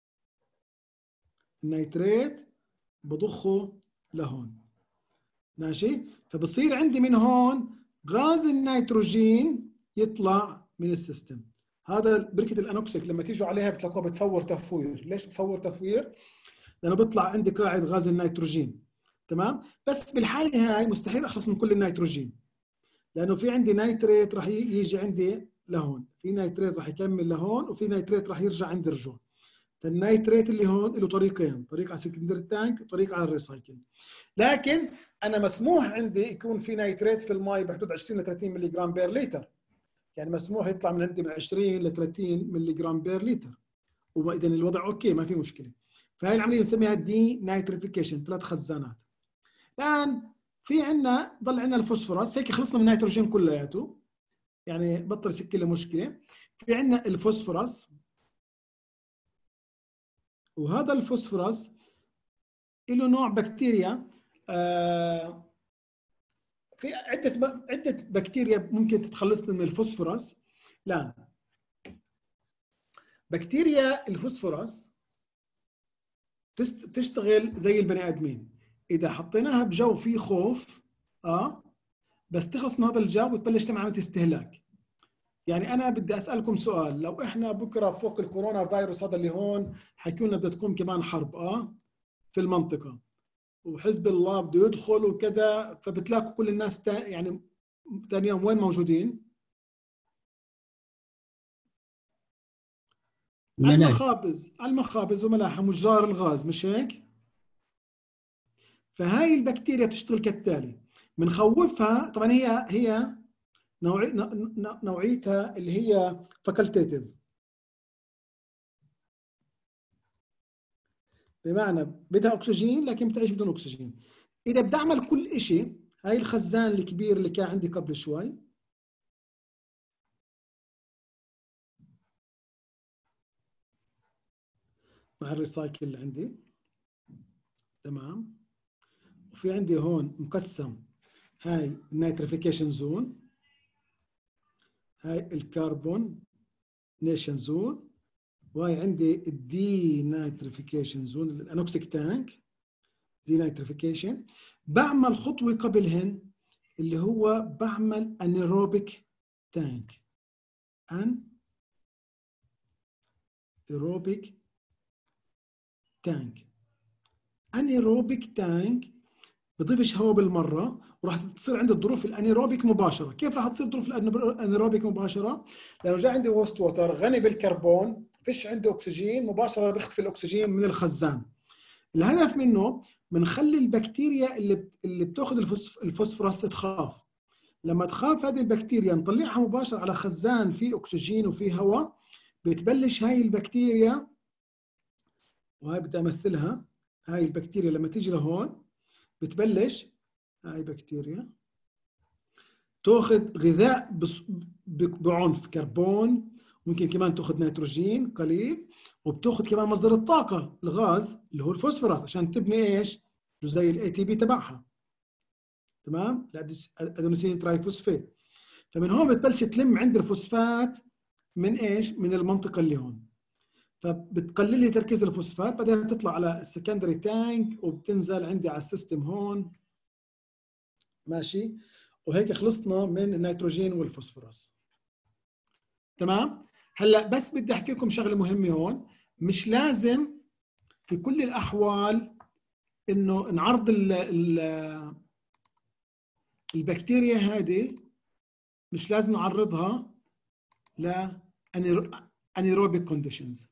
النيتريت بضخه لهون. ماشي؟ فبصير عندي من هون غاز النيتروجين يطلع من السيستم. هذا بركة الانوكسيك لما تيجوا عليها بتلاقوها بتفور تفوير. ليش بتفور تفوير؟ لانه بيطلع عندي قاعد غاز النيتروجين. تمام؟ بس بالحالة هاي مستحيل اخلص من كل النيتروجين، لانه في عندي نيتريت راح يجي عندي لهون، في نيتريت راح يكمل لهون، وفي نيتريت راح يرجع عندي رجوع. فالنيتريت اللي هون له طريقين، طريق على السكندري تانك وطريق على الريسايكل. لكن انا مسموح عندي يكون في نيتريت في الماء بحدود 20 ل 30 ملي جرام بير لتر. يعني مسموح يطلع من عندي من 20 ل 30 ملي جرام بير لتر، واذا الوضع اوكي ما في مشكله. فهي العمليه بنسميها دي نيتريفيكيشن، 3 خزانات. الان في عندنا ضل عندنا الفوسفورس، هيك خلصنا من النيتروجين كلياته، يعني بطل يسكر لي مشكله. في عندنا الفوسفورس، وهذا الفوسفورس له نوع بكتيريا. في عدة بكتيريا ممكن تتخلص من الفوسفورس. لا، بكتيريا الفوسفورس تشتغل زي البني ادمين. اذا حطيناها بجو فيه خوف بس تخلص من هذا الجو وتبلش تعمل عمليه استهلاك. يعني انا بدي اسالكم سؤال، لو احنا بكره فوق الكورونا فيروس هذا اللي هون حيكون بدها تقوم كمان حرب في المنطقه، وحزب الله بده يدخل وكذا، فبتلاقوا كل الناس يعني ثاني يوم وين موجودين؟ على المخابز وملاحة مجرار الغاز، مش هيك؟ فهاي البكتيريا بتشتغل كالتالي. بنخوفها، طبعا هي نوعيتها اللي هي فاكولتيتيف، بمعنى بدها اكسجين لكن بتعيش بدون اكسجين. اذا بدي اعمل كل شيء، هاي الخزان الكبير اللي كان عندي قبل شوي، مع الريسايكل اللي عندي، تمام. وفي عندي هون مقسم، هاي النيتريفيكيشن زون، هاي الكربون نيشن زون، وهي عندي الدي نيتريفيكيشن زون، الانوكسيك تانك دي نيتريفيكيشن. بعمل خطوه قبلهن اللي هو بعمل انيروبيك تانك، انيروبيك تانك. انيروبيك تانك بضيفش هواء بالمره، وراح تصير عندي الظروف الانيروبيك مباشره. كيف راح تصير ظروف الانيروبيك مباشره؟ لانه جاء عندي ووست ووتر غني بالكربون، فيش عندي اكسجين، مباشره بيختفي الاكسجين من الخزان. الهدف منه بنخلي البكتيريا اللي بتاخذ الفوسفورس تخاف. لما تخاف هذه البكتيريا نطلعها مباشره على خزان فيه اكسجين وفيه هواء، بتبلش هاي البكتيريا، وهي بدي امثلها، هاي البكتيريا لما تيجي لهون بتبلش هاي بكتيريا تاخذ غذاء بعنف، كربون، ممكن كمان تاخذ نيتروجين قليل، وبتاخذ كمان مصدر الطاقه الغاز اللي هو الفوسفورس عشان تبني ايش؟ جزيء الاي تي بي تبعها، تمام؟ الادينوسين ترايفوسفات. فمن هون بتبلش تلم عند الفوسفات من ايش؟ من المنطقه اللي هون، فبتقلل لي تركيز الفوسفات، بعدين تطلع على السكندري تانك وبتنزل عندي على السيستم هون، ماشي؟ وهيك خلصنا من النيتروجين والفوسفورس، تمام؟ هلا بس بدي احكي لكم شغله مهمه هون، مش لازم في كل الاحوال انه نعرض البكتيريا هذه، مش لازم نعرضها ل انيروبيك كونديشنز.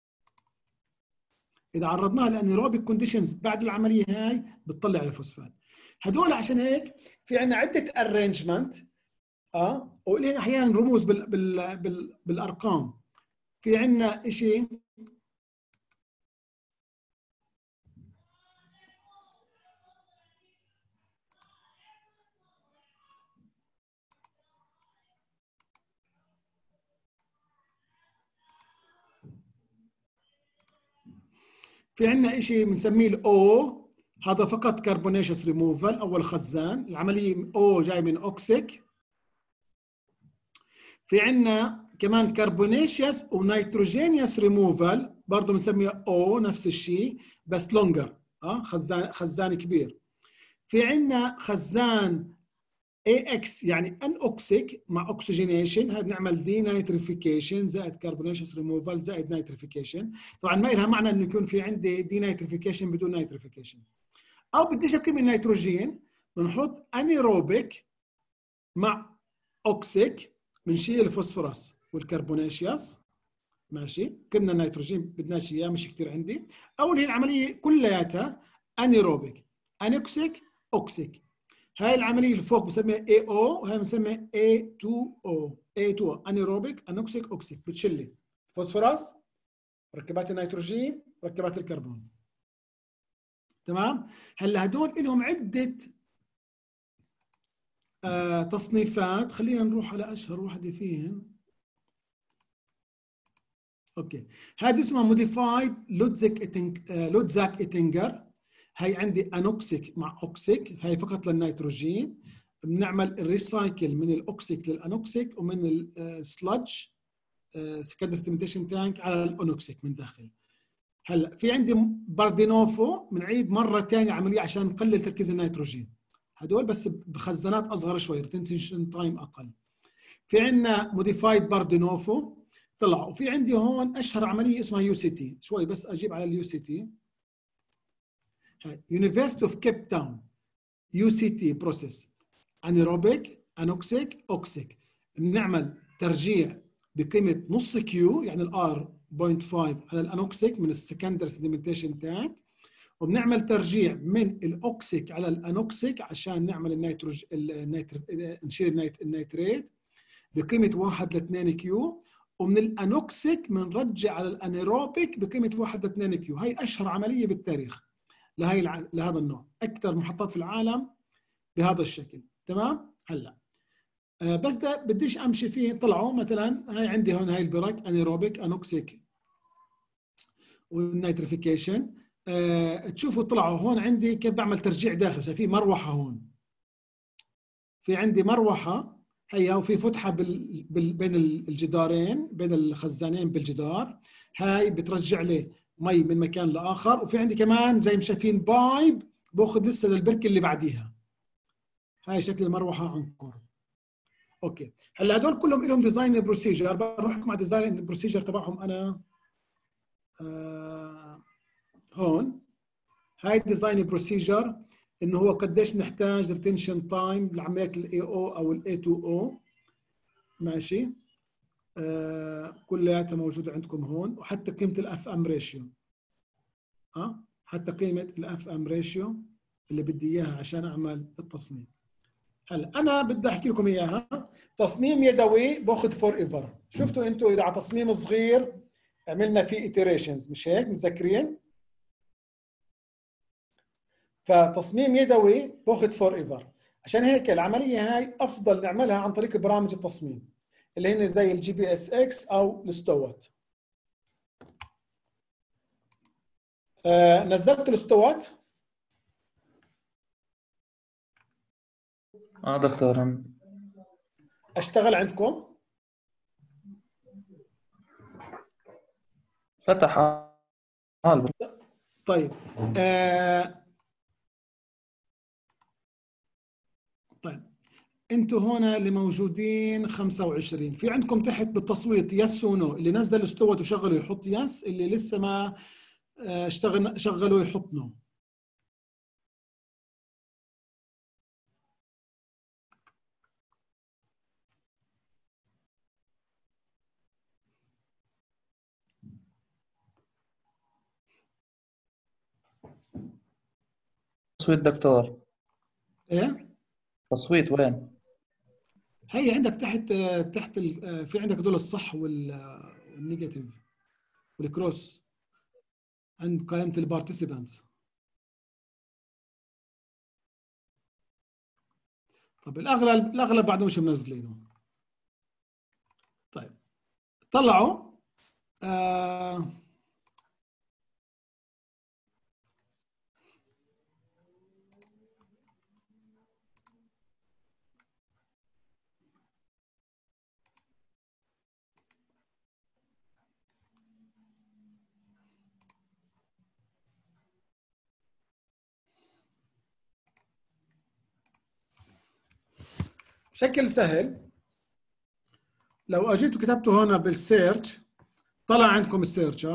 اذا عرضناها لانيروبيك كونديشنز بعد العمليه هاي بتطلع الفوسفات. هدول عشان هيك في عندنا عده ارينجمنت، ولهم احيانا رموز بالارقام. في عندنا شيء بنسميه الاو، هذا فقط كربونيشس ريموفال، اول خزان. العمليه او جاي من اوكسيك. في عندنا كمان كربونيشس ونيتروجينيوس ريموفال، برضه بنسميها او، نفس الشيء بس لونجر، خزان كبير. في عندنا خزان AX يعني ان اوكسيك مع اوكسجينيشن، هاي بنعمل دي نيتريفيكيشن زائد كربونيشس ريموفال زائد نيتريفيكيشن. طبعا ما لها معنى انه يكون في عندي دي نيتريفيكيشن بدون نيتريفيكيشن. او بديش اكمل النيتروجين، بنحط انيروبيك مع اوكسيك، بنشيل الفوسفورس والكربونيشيوس، ماشي؟ كنا النيتروجين بدناش اياه، مش كثير عندي. او هي العمليه كلياتها انيروبيك، انوكسيك، اوكسيك. هاي العمليه اللي فوق بسميها AO، وهي بنسميها A2O. A2O انيروبيك، انوكسيك، اوكسيك. بتشيل فوسفورس، مركبات النيتروجين، مركبات الكربون، تمام؟ هلا هدول لهم عده تصنيفات. خلينا نروح على اشهر وحده فيهم. اوكي، هذه اسمها موديفايد لودزاك إيتنجر. هي عندي انوكسيك مع اوكسيك، هي فقط للنيتروجين. بنعمل الريسايكل من الاوكسيك للانوكسيك، ومن السلادج سكندري ستيميتيشن تانك على الانوكسيك من داخل. هلا في عندي باردينوفو، بنعيد مره ثانيه عمليه عشان نقلل تركيز النيتروجين. هدول بس بخزانات اصغر شوي، ريتنشن تايم اقل. في عندنا موديفايد باردينوفو طلع. وفي عندي هون اشهر عمليه اسمها UCT. شوي بس اجيب على الUCT. University of Cape Town UCT بروسيس، انيروبيك، انوكسيك، اوكسيك. بنعمل ترجيع بقيمه نص كيو، يعني الار 0.5 على الانوكسيك من السكندري سيديمنتيشن تانك، وبنعمل ترجيع من الاوكسيك على الانوكسيك عشان نعمل نشيل النيتريت بقيمه 1 ل 2 كيو، ومن الانوكسيك بنرجع على الانيروبيك بقيمه 1 ل 2 كيو. هي اشهر عمليه بالتاريخ لهذا النوع، اكثر محطات في العالم بهذا الشكل. تمام. هلا بس ده بديش امشي فيه. طلعوا مثلا هاي عندي هون، هاي البرك انيروبيك انوكسيك والنيتريفيكيشن. تشوفوا طلعوا هون عندي كيف بعمل ترجيع داخل. شايفين مروحه هون، في عندي مروحه هي، وفي فتحه بين الجدارين، بين الخزانين بالجدار. هاي بترجع لي مي من مكان لاخر، وفي عندي كمان زي ما شايفين بايب باخذ لسه للبركه اللي بعديها. هاي شكل المروحه عنكر. اوكي. هلا هدول كلهم لهم ديزاين بروسيجر. بروح مع ديزاين بروسيجر تبعهم انا. هون هاي ديزاين بروسيجر، انه هو قديش نحتاج ريتنشن تايم لعمليات الاي او او الاي 2 او. ماشي. كلياتها موجوده عندكم هون، وحتى قيمه الاف ام ريشيو. حتى قيمه الاف ام ريشيو اللي بدي اياها عشان اعمل التصميم. هلا انا بدي احكي لكم اياها. تصميم يدوي باخذ فور ايفر. شفتوا انتم اذا على تصميم صغير عملنا فيه ايتريشنز، مش هيك؟ متذكرين؟ فتصميم يدوي باخذ فور ايفر. عشان هيك العمليه هاي افضل نعملها عن طريق برامج التصميم اللي هن زي الجي بي اس اكس او الستوت. نزلت الستوت. دكتور اشتغل عندكم؟ فتح. طيب. طيب انتوا هنا اللي موجودين 25. في عندكم تحت بالتصويت يس ونو. اللي نزل استوت وشغله يحط يس، اللي لسه ما شغله يحط نو. تصويت دكتور. ايه تصويت وين؟ هي عندك تحت في عندك هذول الصح والنيجاتيف والكروس عند قائمة البارتيسيبانتس. طب الأغلب بعد مش منزلينه. طيب طلعوا بشكل سهل. لو اجيتوا كتبتوا هنا بالسيرش طلع عندكم السيرش.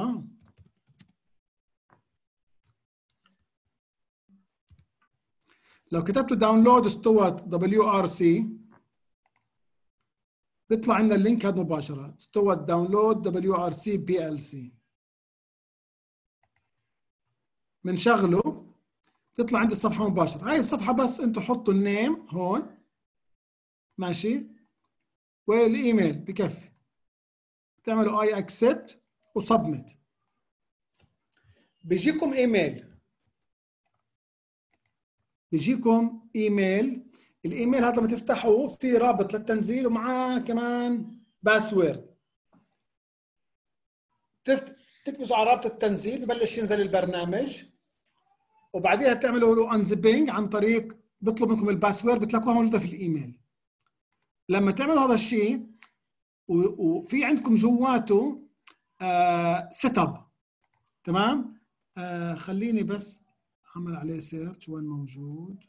لو كتبتوا داونلود ستوت WRC بيطلع عندنا اللينك هذا مباشره. ستوت داونلود WRC PLC. بنشغله تطلع عندي الصفحه مباشره. هاي الصفحه بس انتم حطوا النيم هون. ماشي. والايميل بكفي. تعملوا اي اكسبت وسبمت. بيجيكم ايميل. الايميل هذا لما تفتحوه في رابط للتنزيل ومعاه كمان باسورد. تكبسوا على رابط التنزيل ببلش ينزل البرنامج، وبعديها بتعملوا له انزبينج عن طريق بيطلب منكم الباسورد، بتلاقوها موجوده في الايميل. لما تعملوا هذا الشيء وفي عندكم جواته سيت اب. تمام. خليني بس اعمل عليه سيرش وين موجود.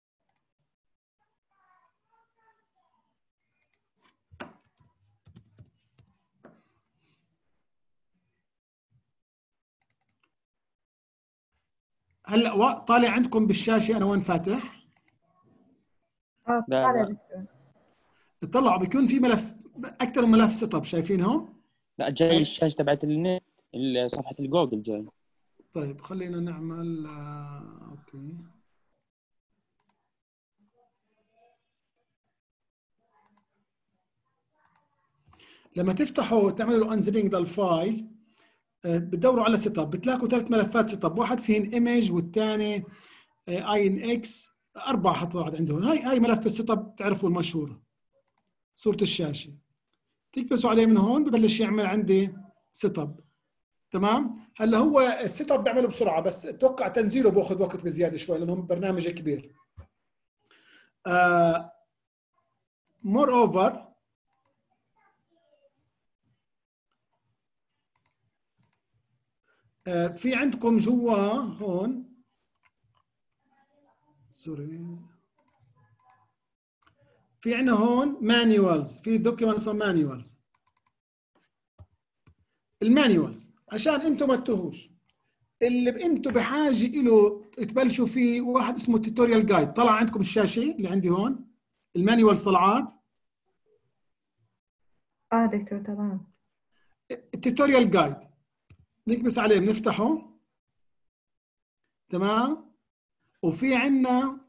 هلا طالع عندكم بالشاشه انا وين فاتح؟ طالع. اطلعوا بيكون في ملف، اكثر من ملف سيت اب شايفينهم؟ لا جاي الشاشه تبعت النت، صفحه الجوجل جاي. طيب خلينا نعمل اوكي. لما تفتحوا تعملوا انزبينج للفايل بتدوروا على سيت اب، بتلاقوا 3 ملفات سيت اب، واحد فيهن ايمج والثاني اي ان اكس، 4 حطوا عندهم. هاي ملف السيت اب تعرفوا المشهور، صورة الشاشة، تكبسوا عليه من هون ببلش يعمل عندي سيت اب. تمام. هلا هو السيت اب بيعمله بسرعه، بس اتوقع تنزيله باخذ وقت بزياده شوي لانه برنامج كبير. مور اوفر في عندكم جوا هون، سوري، في عندنا هون مانيوالز، في دوكيومنتس مانيوالز. المانيوالز عشان انتم ما تتوهوش، اللي انتم بحاجه له تبلشوا فيه واحد اسمه توتوريال جايد. طلع عندكم الشاشه اللي عندي هون المانيوالز طلعات. دكتور تمام. التوتوريال جايد نكبس عليه بنفتحه. تمام. وفي عندنا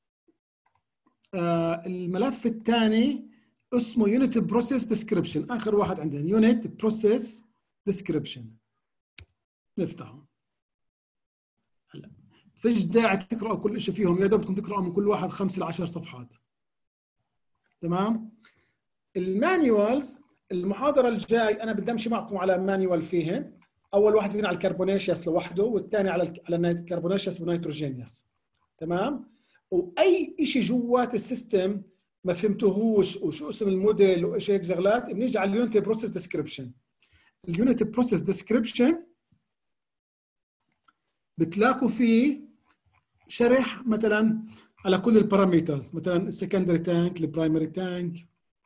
الملف الثاني اسمه يونت بروسيس ديسكريبشن، اخر واحد عندنا يونت بروسيس ديسكريبشن. نفتحه. هلا فيش داعي تقراوا كل شيء فيهم، يا دوب بدكم تقراوا من كل واحد 5 ل 10 صفحات. تمام. المانيوالز المحاضره الجاي انا بدي امشي معكم على مانيوال فيهم. اول واحد فينا على الكربونيشيوس لوحده، والثاني على الكربونيشيوس ونيتروجينيوس. تمام. واي شيء جوات السيستم ما فهمتوهوش وشو اسم الموديل وايش هيك شغلات، بنيجي على اليونت بروسيس ديسكريبشن. اليونت بروسيس ديسكريبشن بتلاقوا فيه شرح مثلا على كل البارامترز، مثلا السكندري تانك، البرايمري تانك،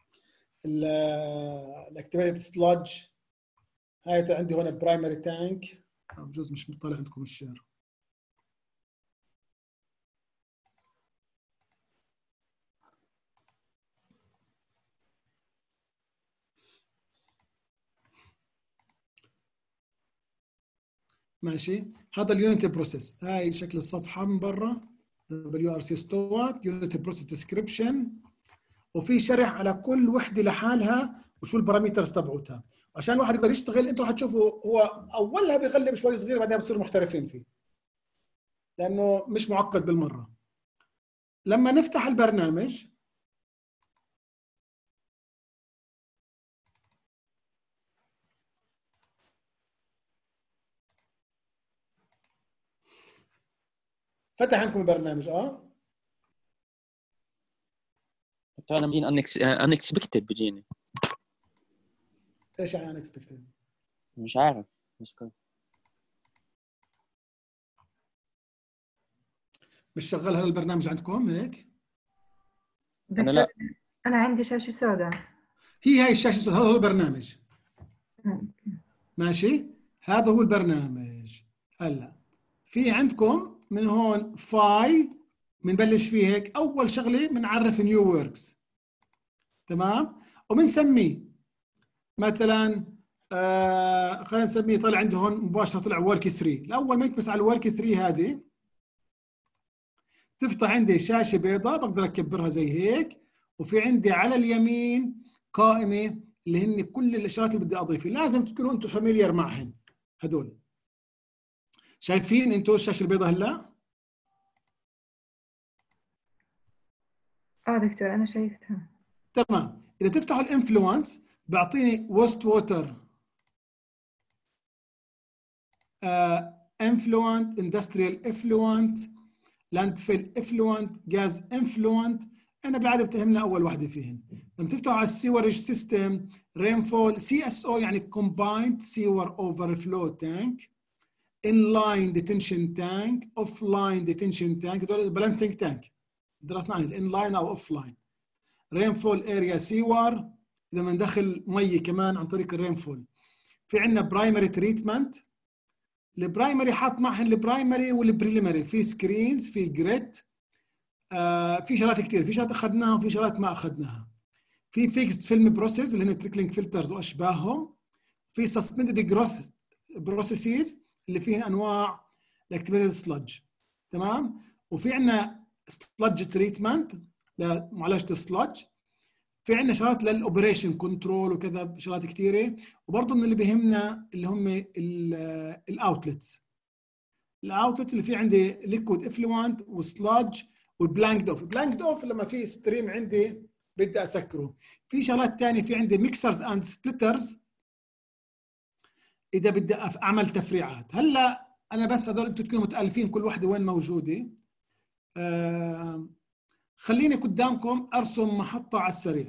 الاكتيفيتد سلادج. هاي عندي هون برايمري تانك، بجوز مش مطلع عندكم الشير. ماشي. هذا اليونت بروسيس، هاي شكل الصفحه من برا WRC ستوات يونت بروسيس ديسكريبشن، وفي شرح على كل وحده لحالها وشو البارامترز تبعتها. عشان الواحد يقدر يشتغل انتم حتشوفوا هو اولها بيغلب شوي صغير، بعدين بصير محترفين فيه لانه مش معقد بالمره. لما نفتح البرنامج فتح عندكم البرنامج. انا بجيني انكسبكتد بيجيني. ايش يعني unexpected؟ مش عارف مشكلة. مش شغال هذا البرنامج عندكم هيك؟ انا لا، أنا عندي شاشة سوداء. هاي الشاشه، هذا هو البرنامج. ماشي. هذا هو البرنامج. هلا في عندكم من هون فايل بنبلش فيه هيك. اول شغله بنعرف نيو وركس. تمام. وبنسميه مثلا خلينا نسميه، طلع عندي هون مباشره طلع ورك 3. الاول ما يكبس على الورك 3 هذه تفتح عندي شاشه بيضاء بقدر اكبرها زي هيك، وفي عندي على اليمين قائمه اللي هن كل الاشارات اللي بدي اضيفها. لازم تكونوا انتم فاميليار معهن هدول. شايفين انتم الشاشه البيضاء هلا؟ دكتور أنا شايفتها. تمام. اذا تفتحوا الانفلونس بيعطيني وست ووتر انفلونت، اندستريال افلوينت، لاندفيل افلوينت، جاز انفلوينت. انا بالعاده بتهمنا اول وحده فيهن. لما تفتحوا على السيورج سيستم رينفول CSO يعني كومبايند سيور اوفر فلو تانك، انلاين ديتنشن تانك، اوف لاين ديتنشن تانك، هذول البالانسنج تانك درسنا عن الانلاين او اوف لاين. رينفول اريا سيور اذا بندخل مي كمان عن طريق الرينفول. في عندنا برايمري تريتمنت. البرايمري حاط معهن البرايمري والبريليمري، في سكرينز، في جريد، في شغلات كثير، في شغلات اخذناها وفي شغلات ما اخذناها. في فيكسد فيلم بروسيس اللي هن تريكلينج فلترز واشباههم. في suspended growth processes اللي فيها انواع الاكتيفيتد سلج. تمام. وفي عندنا سلج تريتمنت لمعالجه السلج. في عندنا شغلات للاوبريشن كنترول وكذا شغلات كثيره. وبرضه من اللي بيهمنا اللي هم الاوتلتس. الاوتلتس اللي في عندي ليكويد افلوانت وسلج وبلانكد اوف. بلانكد اوف لما في ستريم عندي بدي اسكره. في شغلات ثانيه في عندي ميكسرز اند سبليترز اذا بدي اعمل تفريعات. هلا انا بس هذول انتم تكونوا متالفين كل وحده وين موجوده. خليني قدامكم ارسم محطه على السريع.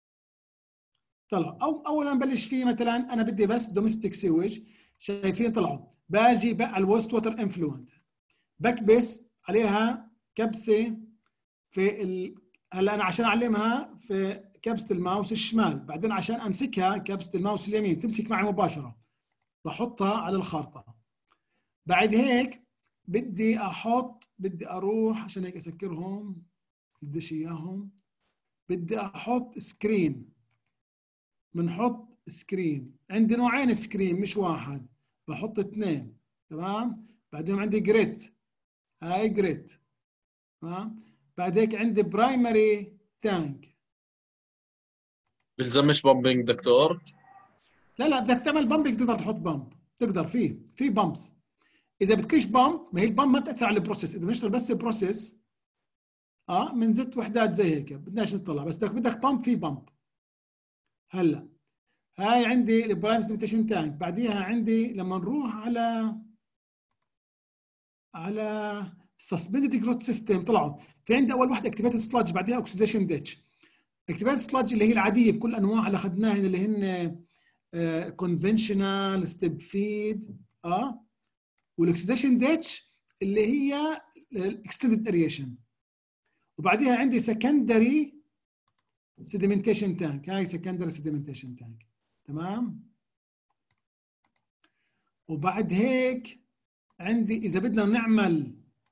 طلع اولا بلش فيه مثلا انا بدي بس دوميستيك سيوج. شايفين طلعوا باجي بقى على الوست ووتر انفلوينت بكبس عليها كبسه في هلا انا عشان اعلمها في كبسه الماوس الشمال، بعدين عشان امسكها كبسه الماوس اليمين تمسك معي مباشره بحطها على الخارطه. بعد هيك بدي اروح عشان هيك اسكرهم بديش اياهم. بدي احط سكرين. بنحط سكرين. عندي نوعين سكرين مش واحد، بحط 2. تمام. بعدهم عندي جريت. هاي جريت. تمام. بعد هيك عندي برايمري تانك. بلزمش بامبينج دكتور؟ لا بدك تعمل بامبك تقدر تحط بامب. تقدر في بامبس. اذا بدكش بامب ما هي البامب ما بتاثر على البروسيس. اذا بنشتغل بس البروسيس من زت وحدات زي هيك بدناش نطلع. بس بدك بامب في بامب. هلا هاي عندي البرايم سيميتيشن تانك. بعديها عندي لما نروح على سسبندد جروث سيستم طلعوا في عندي اول وحده اكتيفيتد سلاج بعديها اوكسيديشن ديتش. اكتيفيتد سلاج اللي هي العاديه بكل انواعها اللي اخذناها اللي هن كونفنشنال ستيب فيد والاكسيديشن ديتش اللي هي الاكستندد اريشن. وبعديها عندي سكندري سيديمنتيشن تانك. هاي سكندري سيديمنتيشن تانك. تمام. وبعد هيك عندي اذا بدنا نعمل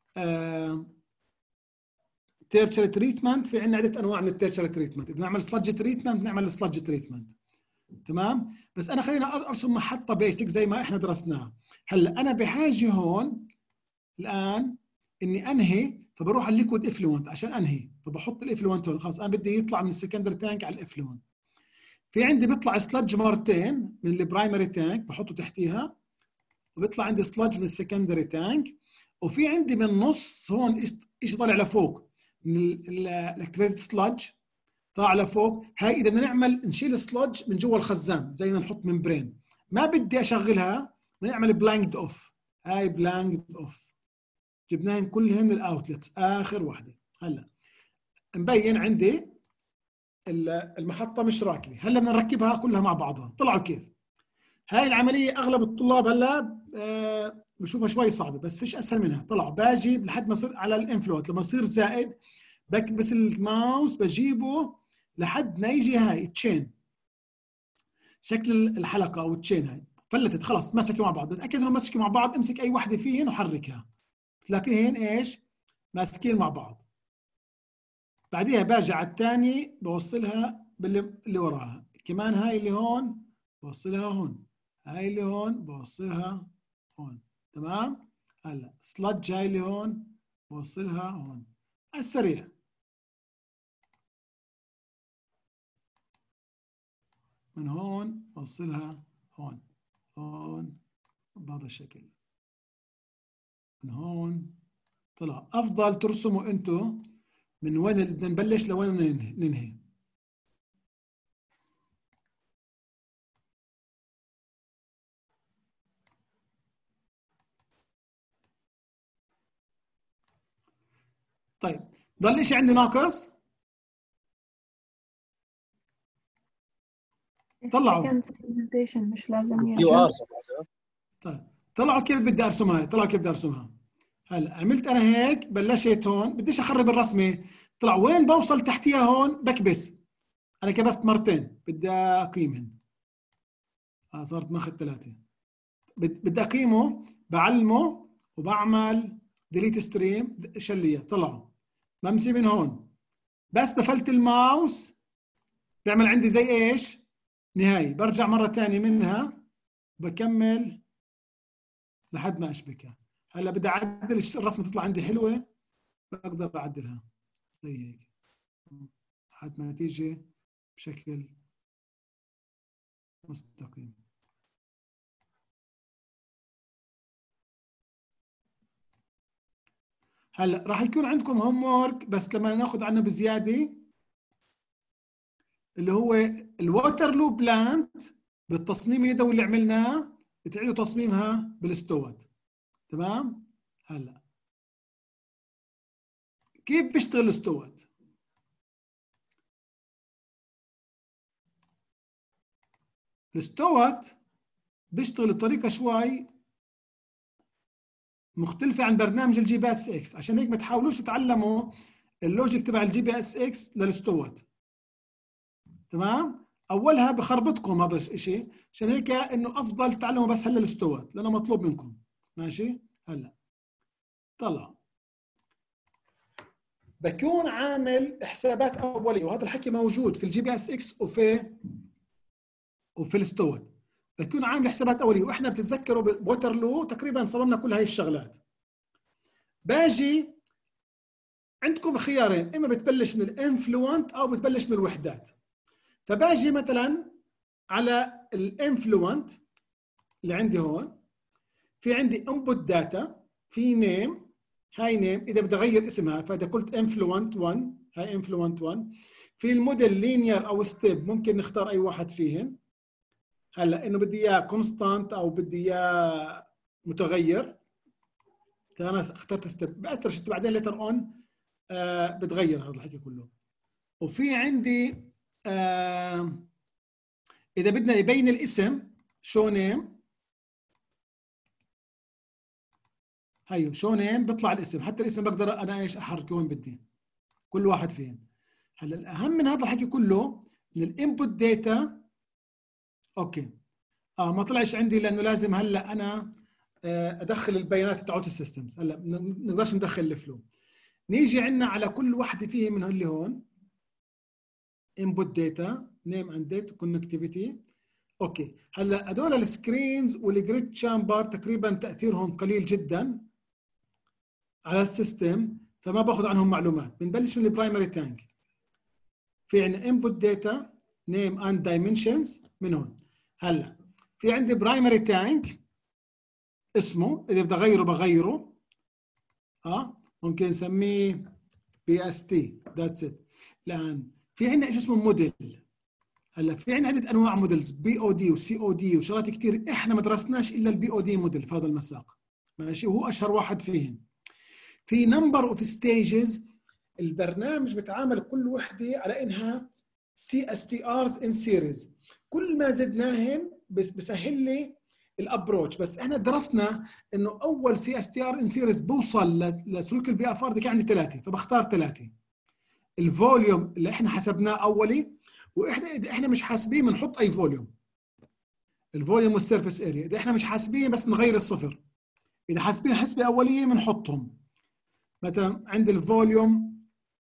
تيرشري تريتمنت في عندنا عده انواع من التيرشري تريتمنت. اذا نعمل سلج تريتمنت نعمل سلج تريتمنت. تمام. بس انا خلينا ارسم محطه بيسك زي ما احنا درسناها. هلا انا بحاجه هون الان اني انهي، فبروح على الليكويد افلوينت عشان انهي، فبحط الافلوينت هون. خلص انا بدي يطلع من السكندري تانك على الافلوينت. في عندي بيطلع سلج مرتين من البرايمري تانك بحطه تحتيها، وبيطلع عندي سلج من السكندري تانك. وفي عندي بالنص هون شيء طالع لفوق من الاكتيفيتد سلج طالع لفوق. هاي اذا بدنا نشيل سلج من جوا الخزان زي ما نحط ممبرين ما بدي اشغلها بنعمل بلانكد اوف. هاي بلانكد اوف جبناهم كلهم الاوتلتس اخر وحده. هلا مبين عندي المحطه مش راكبه. هلا بدنا نركبها كلها مع بعضها. طلعوا كيف؟ هاي العمليه اغلب الطلاب هلا بشوفها شوي صعبه بس فيش اسهل منها. طلعوا باجي لحد ما يصير على الانفلوت لما يصير زائد بكبس الماوس بجيبه لحد ما يجي هاي تشين شكل الحلقه او التشين. هاي فلتت خلاص مسكوا مع بعض. بتاكد انهم مسكوا مع بعض. امسك اي وحده فيهن وحركها تلاقيهن ايش ماسكين مع بعض. بعديها باجي على الثانيه بوصلها باللي وراها كمان. هاي اللي هون بوصلها هون. هاي اللي هون بوصلها هون. تمام. هلا سلج هاي اللي هون بوصلها هون على السريع. من هون بوصلها هون بهذا الشكل. من هون طلع. افضل ترسموا انتم من وين بدنا نبلش لوين ننهي. طيب ضل شيء عندي ناقص؟ طلعوا مش لازم QR. طيب طلعوا كيف بدي ارسمها. هلا عملت انا هيك بلشت هون بديش اخرب الرسمه. طلع وين بوصل تحتيها هون بكبس. انا كبست مرتين بدي اقيمهن. صارت ماخذ 3. بدي اقيمه بعلمه وبعمل ديليت ستريم شليه. طلعوا بمشي من هون بس بفلت الماوس بيعمل عندي زي ايش نهاية. برجع مرة ثانية منها بكمل لحد ما اشبكها. هلا بدي اعدل الرسمه تطلع عندي حلوه، بقدر اعدلها زي هيك لحد ما تيجي بشكل مستقيم. هلا راح يكون عندكم هوم وورك بس لما ناخذ عنه بزياده، اللي هو الووترلو بلانت بالتصميم اليدوي اللي عملناه بتعيدوا تصميمها بالاستوت. تمام؟ هلا كيف بيشتغل الاستوت؟ الاستوت بيشتغل بطريقه شوي مختلفه عن برنامج الجي بي اس اكس، عشان هيك ما تحاولوش تتعلموا اللوجيك تبع الجي بي اس اكس للاستوت. تمام؟ اولها بخربطكم هذا الشيء، عشان هيك انه افضل تعلموا بس هلا الاستوت لانه مطلوب منكم. ماشي؟ هلا طلع بكون عامل حسابات اوليه، وهذا الحكي موجود في الجي بي اس اكس وفي الاستوت. بكون عامل حسابات اوليه، واحنا بتتذكروا بوترلو تقريبا صممنا كل هاي الشغلات. باجي عندكم خيارين، اما بتبلش من الانفلوينت او بتبلش من الوحدات. فباجي مثلا على الانفلوينت اللي عندي هون، في عندي انبوت داتا، في نيم، هاي نيم اذا بدي اغير اسمها، فاذا قلت انفلوينت 1 هاي انفلوينت 1. في الموديل لينير او ستيب ممكن نختار اي واحد فيهم. هلا انه بدي اياه كونستانت او بدي اياه متغير. انا اخترت ستيب، باثر شفت بعدين ليتر اون بتغير هذا الحكي كله. وفي عندي اذا بدنا يبين الاسم شو نيم، هيو شو نيم بيطلع الاسم، حتى الاسم بقدر انا ايش احركه وين بدي، كل واحد فيهم. هلا الاهم من هذا الحكي كله للانبوت داتا. اوكي ما طلعش عندي لانه لازم هلا انا ادخل البيانات تاعت السيستمز. هلا نقدرش ندخل الفلو. نيجي عندنا على كل وحده فيهم من اللي هون input data name and date connectivity. اوكي هلا هذول السكرينز والجريد تشامبر تقريبا تاثيرهم قليل جدا على السيستم، فما باخذ عنهم معلومات. بنبلش من البرايمري تانك. في عندنا input data name and dimensions من هون. هلا في عندي برايمري تانك اسمه، اذا بدي اغيره بغيره. ممكن نسميه بي اس تي ذاتس ات. الان في عندنا شيء اسمه موديل. هلا في عندنا عده انواع موديلز، بي او دي وسي او دي وشغلات كثير، احنا ما درسناش الا البي او دي موديل في هذا المساق. ماشي؟ وهو اشهر واحد فيهم. في نمبر اوف ستيجز، البرنامج بتعامل كل وحده على انها سي اس تي ارز ان سيريز. كل ما زدناهن بسهل لي الابروتش. بس احنا درسنا انه اول سي اس تي ار ان سيريز بوصل لسلوك البي اف ار دي كان عندي 3، فبختار 3. الفوليوم اللي احنا حسبناه اولي، واحنا اذا احنا مش حاسبين بنحط اي فوليوم. الفوليوم والسيرفيس اريا اذا احنا مش حاسبين بس بنغير الصفر. اذا حاسبين حسبه اوليه بنحطهم. مثلا عند الفوليوم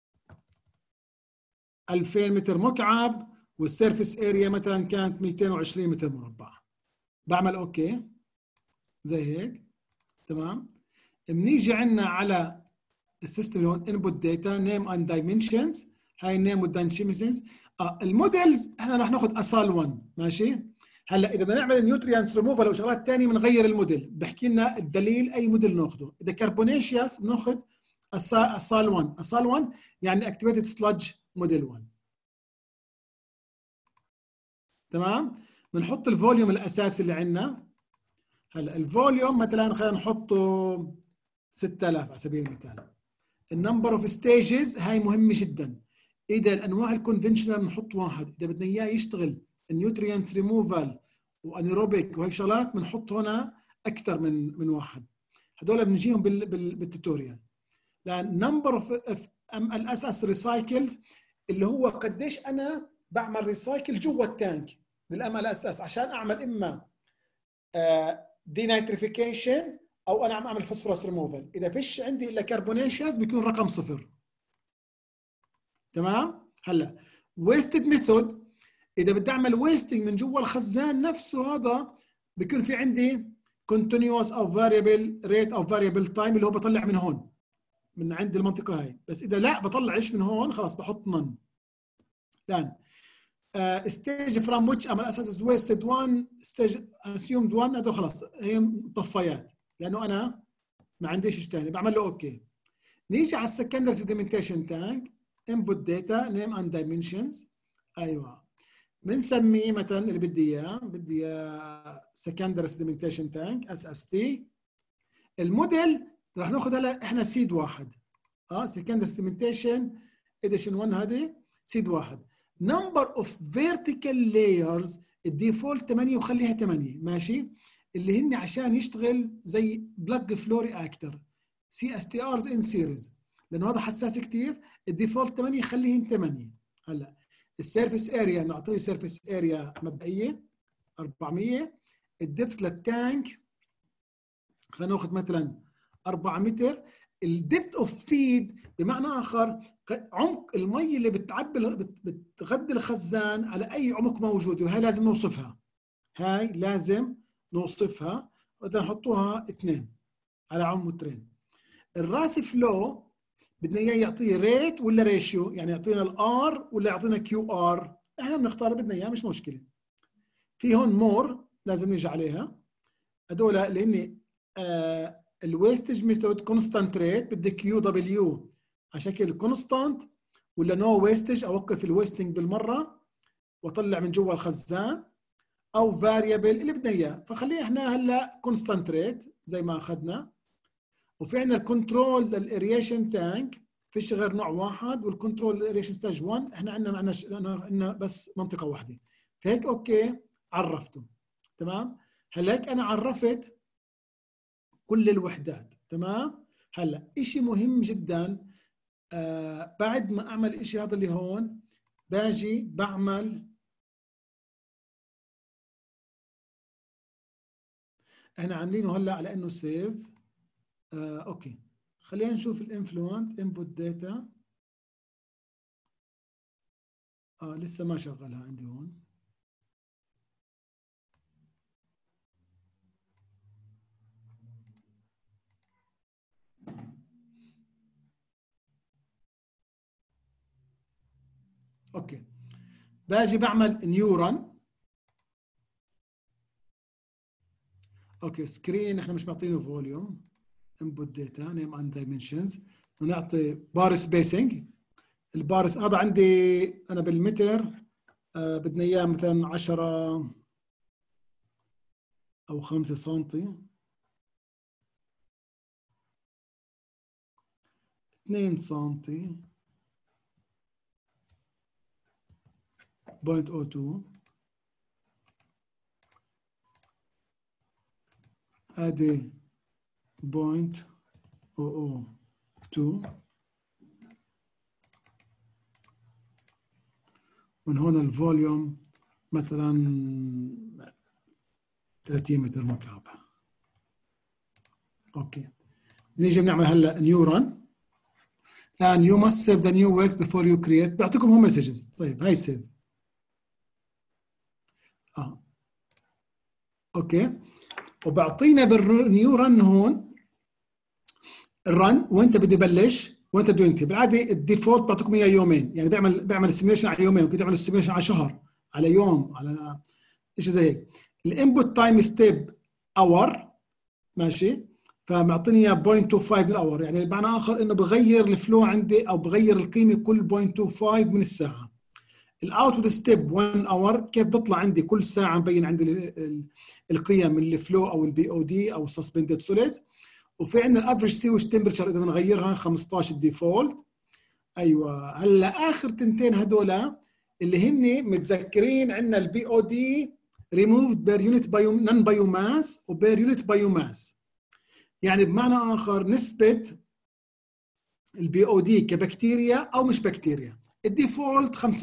2000 متر مكعب والسيرفيس اريا مثلا كانت 220 متر مربع. بعمل اوكي زي هيك. تمام. بنيجي عندنا على السيستم اللي هون انبوت داتا نيم اند دايمنشنز. هاي النيم والدايمنشنز. المودلز احنا راح ناخذ اسال 1. ماشي؟ هلا اذا بدنا نعمل نيوتريانتس ريموفال او شغلات ثانيه بنغير الموديل، بحكي لنا الدليل اي موديل ناخذه. اذا كربونيشيوس بناخذ اسال 1. اسال 1 يعني اكتيفيتد سلادج موديل 1. تمام؟ بنحط الفوليوم الاساسي اللي عندنا. هلا الفوليوم مثلا خلينا نحطه 6000 على سبيل المثال. النمبر اوف ستيجز هاي مهمه جدا. اذا الانواع الكونفنشنال بنحط 1، اذا بدنا اياه يشتغل النيوتريانت ريموفال وانيروبيك وهيك شغلات بنحط هنا اكثر من 1. هذول بنجيهم بالتوتوريال. لان نمبر اوف الاساس ريسايكلز اللي هو قديش انا بعمل ريسايكل جوا التانك للام الاساس، عشان اعمل اما دينايتريفيكيشن او انا عم اعمل فوسفورس ريموفال. اذا فيش عندي الا كربونيشيوس بيكون رقم 0. تمام؟ هلا ويستد ميثود، اذا بدي اعمل ويستنج من جوا الخزان نفسه، هذا بيكون في عندي continuous او variable rate او variable time اللي هو بطلع من هون من عند المنطقه هاي. بس اذا لا بطلعش من هون خلاص بحط none. الان stage from which عمل اساس wasted one stage assumed one هذول خلاص هي مطفيات لانه انا ما عنديش شيء ثاني، بعمل له اوكي. نيجي على السكندري سيديمنتيشن تانك input data name and dimensions. ايوه بنسميه مثلا اللي بدي اياه secondary sedimentation tank SST. الموديل راح ناخذ هلا احنا سيد واحد secondary sedimentation edition 1 هذه سيد واحد. number of vertical layers الديفولت 8 وخليها 8 ماشي، اللي هن عشان يشتغل زي بلاج فلو رياكتر CSTRs in series لانه هذا حساس كثير. الديفولت 8 خليهن 8. هلا السيرفيس اريا نعطيه سيرفيس اريا مبدئيه 400. الدبث للتانك خلينا ناخذ مثلا 4 متر. الدبث اوف فيد بمعنى اخر عمق المي اللي بتغذي الخزان على اي عمق موجود، وهي لازم نوصفها. هاي لازم نوصفها بدنا نحطوها 2 على عمق مترين. الراس فلو بدنا اياه يعطيه ريت ولا ريشيو، يعني يعطينا الار ولا يعطينا كيو ار، احنا بنختار بدنا اياه مش مشكله. في هون مور لازم نيجي عليها هذول لاني الويستج ميثود كونستانت ريت بدي كيو دبليو على شكل كونستانت ولا نو ويستج اوقف الويستنج بالمره واطلع من جوا الخزان او فاريبل اللي بدنا اياه. فخليه احنا هلا كونستانت ريت زي ما اخذنا. وفي عندنا الكنترول للاريشن تانك فيش غير نوع واحد، والكنترول للاريشن ستاج 1 احنا عندنا بس منطقه واحده. فهيك اوكي عرفته تمام. هلا هيك انا عرفت كل الوحدات تمام. هلا شيء مهم جدا بعد ما اعمل الشيء هذا اللي هون باجي بعمل احنا عاملينه هلا على انه سيف. اوكي خلينا نشوف الانفلونت انبوت داتا. لسه ما شغلها عندي هون. اوكي باجي بعمل نيورون. اوكي سكرين احنا مش معطينه فوليوم. input data name and dimensions ونعطي بار سبيسنج. البارس هذا عندي انا بالمتر بدنا اياه مثلا 10 او 5 سنتي 2 سنتي 0.02 هذه 0.002 من هون الفوليوم مثلا 30 متر مكعب. اوكي نيجي بنعمل هلا نيورون. الان you must save the new works before you create. بعطيكم هم مسجز. طيب هاي سيف. اوكي وبعطينا بالنيورون هون الرن وانت بدي بلش وانت بده ينتهي. بالعاده الديفولت بعطيكم اياه يومين، يعني بيعمل السيميوليشن على يومين، ممكن تعمل السيميوليشن على شهر على يوم على شيء زي هيك. الانبوت تايم ستيب اور ماشي، فمعطيني اياه 0.25 للاور، يعني بمعنى اخر انه بغير الفلو عندي او بغير القيمه كل 0.25 من الساعه. الاوتبوت ستيب 1 اور كيف بيطلع عندي كل ساعه مبين عندي القيم من الفلو او البي او دي او السسبندد سوليدز. وفي عندنا الافريج سيوج تمبرتشر اذا بنغيرها 15 ديفولت. ايوه هلا اخر تنتين هدول اللي هن متذكرين عندنا البي او دي ريموفد بير يونت بايو نون بايو ماس وبير يونت بايو ماس، يعني بمعنى اخر نسبه البي او دي كبكتيريا او مش بكتيريا. الديفولت 50% 50%،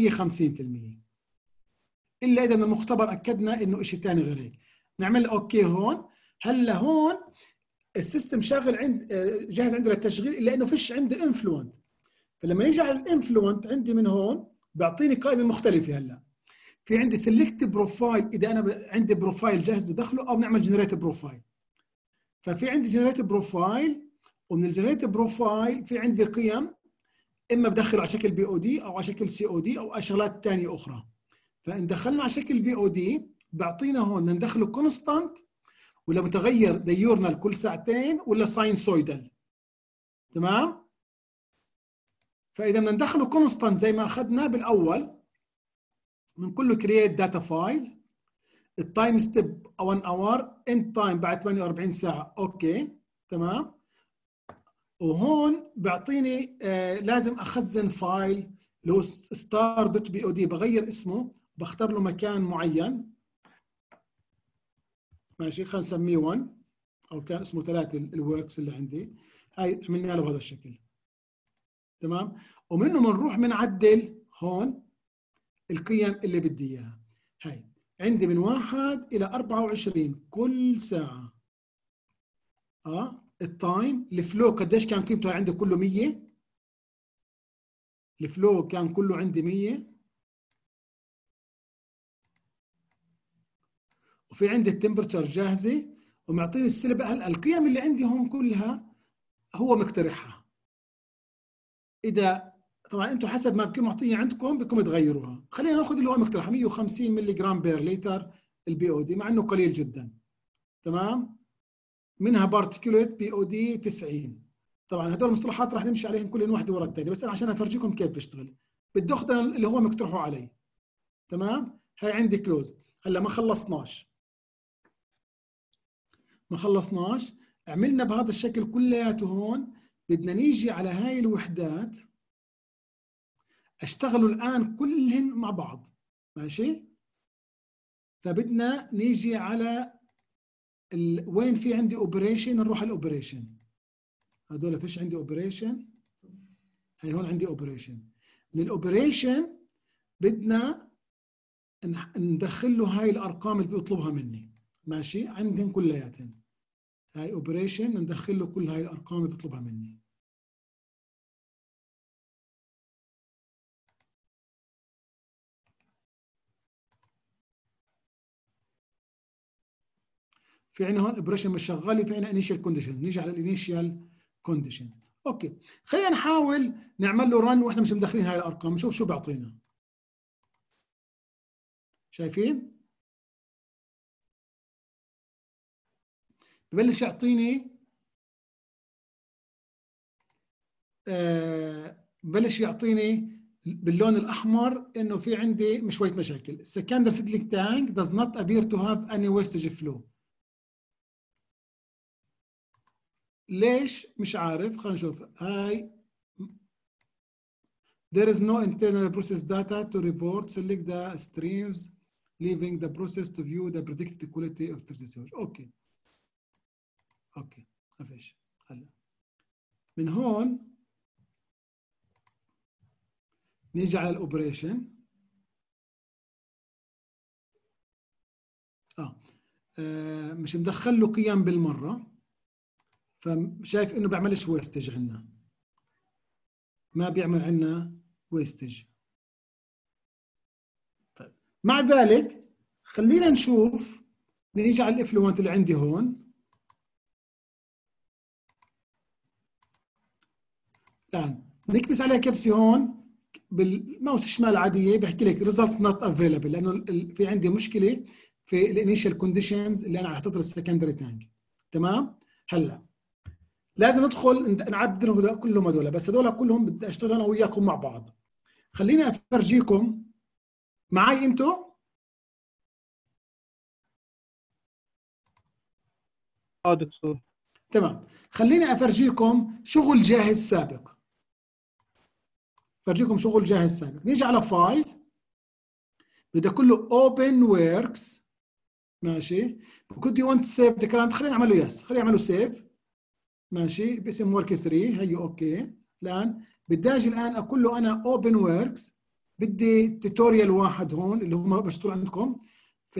الا اذا المختبر اكدنا انه شيء ثاني غير هيك. نعمل اوكي هون. هلا هون السيستم شاغل جاهز عندنا للتشغيل الا انه فيش عنده انفلونت. فلما نيجي على الانفلونت عندي من هون بيعطيني قائمه مختلفه. هلا في عندي سيلكت بروفايل، اذا انا عندي بروفايل جاهز بدخله، او بنعمل جنريت بروفايل. ففي عندي جنريت بروفايل، ومن الجنريت بروفايل في عندي قيم، اما بدخله على شكل بي او دي او على شكل سي او دي او شغلات ثانيه اخرى. فان دخلنا على شكل بي او دي بيعطينا هون ندخله كونستانت ولا متغير ديورنال كل ساعتين ولا ساينسويدال. تمام؟ فاذا بدنا ندخله كونستانت زي ما اخذنا بالاول، بنقول له كرييت داتا فايل، التايم ستيب 1 اور، اند تايم بعد 48 ساعه. اوكي تمام. وهون بيعطيني لازم اخزن فايل اللي هو star.bod، بغير اسمه، بختار له مكان معين. ماشي، خلينا نسميه 1 او كان اسمه 3 الوركس اللي عندي. هاي عملنا له بهذا الشكل. تمام. ومنه بنروح بنعدل هون القيم اللي بدي اياها. هاي عندي من 1 إلى 24 كل ساعة. التايم، الفلو قديش كان قيمته عندي؟ كله 100. الفلو كان كله عندي 100. وفي عندي التمبرتشر جاهزة، ومعطيني السلب. هلا القيم اللي عندي هون كلها هو مقترحها. إذا طبعا انتم حسب ما بكون معطيه عندكم بدكم تغيروها. خلينا ناخذ اللي هو مقترح 150 ملي جرام بير لتر البي او دي، مع انه قليل جدا. تمام. منها بارتيكوليت بي او دي 90. طبعا هدول المصطلحات راح نمشي عليهم كل واحده ورا الثانيه، بس انا عشان افرجيكم كيف بيشتغل بدي اخذ اللي هو مقترحه علي. تمام. هاي عندي كلوز. هلا ما خلصناش، عملنا بهذا الشكل كلياته. هون بدنا نيجي على هاي الوحدات، اشتغلوا الآن كلهن مع بعض. ماشي. فبدنا نيجي على وين في عندي اوبريشن، نروح على الاوبريشن. هذول فيش عندي اوبريشن. هي هون عندي اوبريشن. للاوبريشن بدنا ندخل له هاي الارقام اللي بيطلبها مني. ماشي. عندهم كلياتهم هاي اوبريشن، ندخل له كل هاي الارقام اللي بيطلبها مني. في عندنا هون اوبريشن مش شغال، في عندنا انيشال كونديشنز. نيجي على الانيشال كونديشنز. اوكي، خلينا نحاول نعمل له رن واحنا مش مدخلين هاي الارقام، نشوف شو بيعطينا. شايفين؟ ببلش يعطيني ببلش يعطيني باللون الاحمر انه في عندي شويه مشاكل. السكندري سيدلينج تانك does not appear to have any wastage flow. ليش؟ مش عارف. خلينا نشوف. هاي there is no internal process data to report. Select the streams leaving the process to view the predicted quality of discharge. اوكي ما فيش. هلا من هون نيجي على الاوبريشن. مش مدخل له قيم بالمره، فشايف انه بيعملش ويستج عندنا، ما بيعمل عندنا ويستج. طيب مع ذلك خلينا نشوف، نيجي على الافلوانت اللي عندي هون. الان نكبس عليها كبسه هون بالماوس الشمال عاديه، بحكي لك results not available، لانه في عندي مشكله في الانيشال كونديشنز اللي انا اعطيتها السكندري تانك. تمام. هلا لازم ندخل نعدلهم كلهم هذول، بس هذول كلهم بدي اشتغل انا وياكم مع بعض. خليني افرجيكم معي انتم. دكتور. تمام. خليني افرجيكم شغل جاهز سابق. فرجيكم شغل جاهز سابق. نيجي على فايل، بدي اقول له open works. ماشي. could you want to save the current؟ خلينا نعمل له يس، خلينا نعمل له سيف. ماشي. باسم ورك 3. هي اوكي. الان بدي اجي الان اقول له انا open works، بدي توتوريال واحد هون اللي هو مشطور عندكم في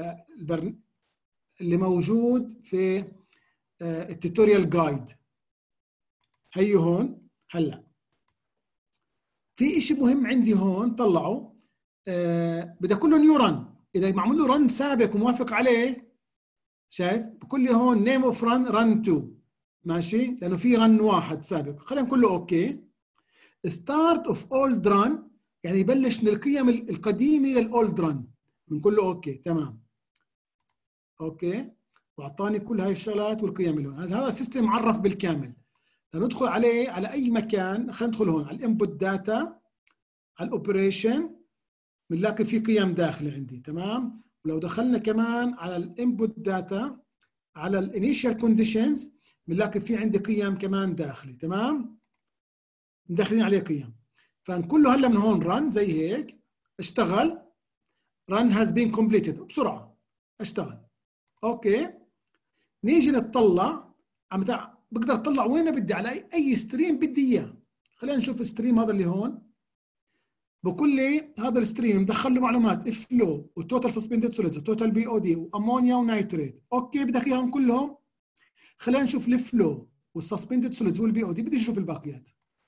اللي موجود في التوتوريال جايد. هي هون. هلا في شيء مهم عندي هون طلعوا، بدي اقول له نيو رن. اذا معمول له رن سابق وموافق عليه، شايف بقول لي هون نيم اوف رن 2 ماشي، لانه في رن واحد سابق. خلينا نقول له اوكي. ستارت اوف اولد رن يعني يبلش من القيم القديمه للاولد رن، بنقول له اوكي تمام. اوكي، واعطاني كل هاي الشغلات والقيم اللي هون. هذا السيستم معرف بالكامل. ندخل عليه على اي مكان، خلينا ندخل هون على الانبوت داتا، على الاوبريشن، بنلاقي في قيم داخله عندي تمام. ولو دخلنا كمان على الانبوت داتا على الانيشال كونديشنز بنلاقي في عندي قيم كمان داخلي تمام، مدخلين عليه قيم. فنقول له هلا من هون رن زي هيك، اشتغل run has been completed بسرعه اشتغل. اوكي، نيجي نطلع بقدر اطلع وين بدي على اي ستريم بدي اياه. خلينا نشوف الستريم هذا اللي هون. بقول لي هذا الستريم دخل له معلومات فلو وتوتال سسبندد سوليدز وتوتال بي او دي وامونيا ونايتريت. اوكي، بدك اياهم كلهم. خلينا نشوف الفلو والسسبندد سوليدز والبي او دي، بدي اشوف الباقيات.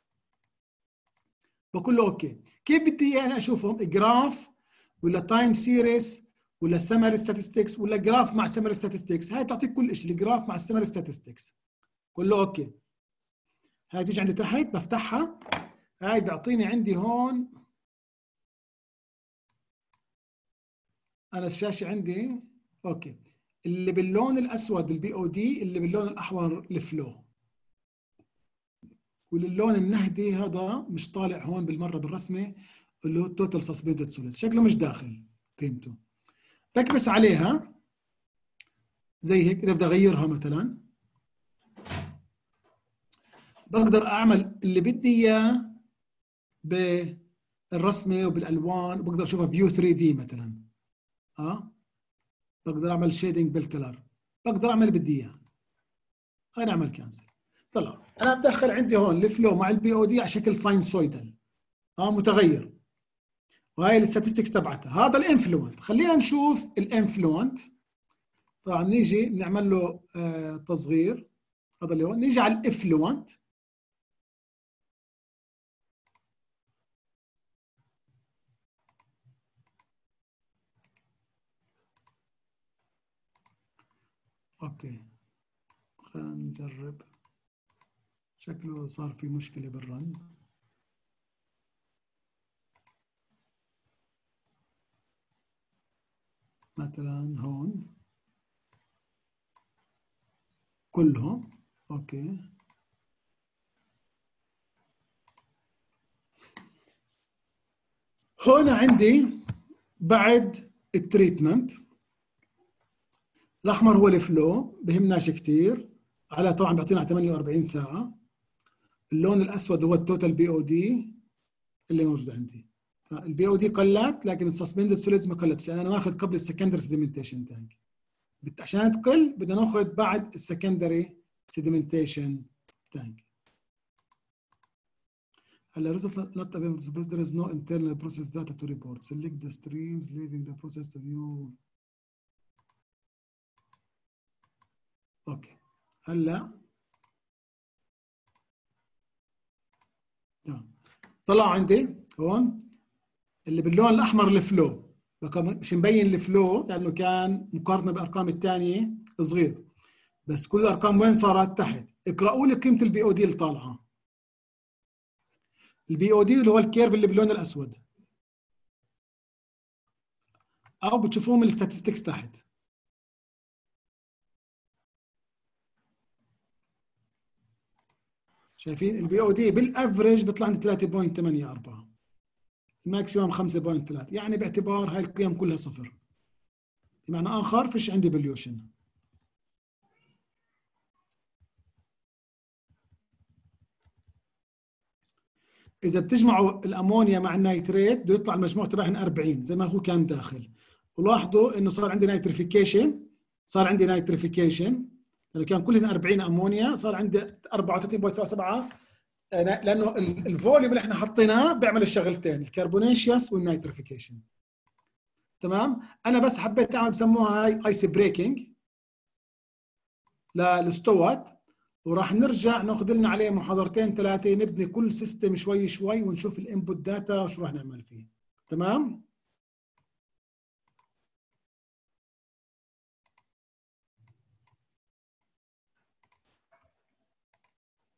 بقول له اوكي. كيف بدي انا اشوفهم؟ جراف ولا تايم سيريس ولا سمري ستاتستكس ولا جراف مع سمري ستاتستكس؟ هاي بتعطيك كل شيء، الجراف مع السمري ستاتستكس. بقول له اوكي. هاي تيجي عندي تحت بفتحها، هاي بيعطيني عندي هون انا الشاشه عندي. اوكي، اللي باللون الاسود البي او دي، اللي باللون الاحمر الفلو، واللون النهدي هذا مش طالع هون بالمره بالرسمه اللي هو التوتال سسبندد سوليدز، شكله مش داخل قيمته. بكبس عليها زي هيك. اذا بدي اغيرها مثلا بقدر اعمل اللي بدي اياه بالرسمه وبالالوان، وبقدر اشوفها فيو 3 دي مثلا. بقدر اعمل شيدنج بالكلر، بقدر اعمل اللي بدي اياه. خلينا نعمل كانسل. طلع انا بدخل عندي هون الفلو مع البي او دي على شكل ساينسويدال متغير، وهي الستاتستكس تبعتها. هذا الانفلونت. خلينا نشوف الانفلونت. طبعا نيجي نعمل له تصغير. هذا اللي هو. نيجي على الافلونت. اوكي، خلينا نجرب. شكله صار في مشكلة بالرن. مثلا هون كلهم. اوكي، هون عندي بعد التريتمنت الاحمر هو الفلو، بهمناش كثير. على طبعا بيعطينا على 48 ساعه. اللون الاسود هو التوتال بي او دي اللي موجود عندي. البي او دي قلت، لكن السسبندد سوليدز ما قلتش، لان انا ماخذ قبل السكندري سيديمنتيشن تانك. عشان تقل بدنا ناخذ بعد السكندري سيديمنتيشن تانك. هلا result not available to support. There is no internal process data to report. Select the streams leaving the process to view. اوكي، هلا تمام. طلع عندي هون اللي باللون الاحمر الفلو، مش مبين الفلو لانه كان مقارنه بالارقام الثانيه صغير، بس كل الارقام وين صارت؟ تحت. اقرأوا لي قيمه البي او دي اللي طالعه. البي او دي اللي هو الكيرف اللي باللون الاسود، او بتشوفوه من الستاتستكس تحت. شايفين البي او دي بالافرج بيطلع عندي 3.84، الماكسيمم 5.3، يعني باعتبار هاي القيم كلها صفر، بمعنى اخر فيش عندي بليوشن. اذا بتجمعوا الامونيا مع النيتريت بده يطلع المجموع تبعهن 40 زي ما هو كان داخل. ولاحظوا انه صار عندي نيتريفيكيشن، لانه كان كلهن 40 امونيا، صار عندي 34.77، لانه الفوليوم اللي احنا حطيناه بيعمل الشغلتين، الكربونيشيوس والنيتريفيكيشن. تمام. انا بس حبيت اعمل بسموها هاي ايس بريكنج للستوات، وراح نرجع ناخذ لنا عليه محاضرتين ثلاثه نبني كل سيستم شوي شوي ونشوف الانبوت داتا وشو راح نعمل فيه. تمام.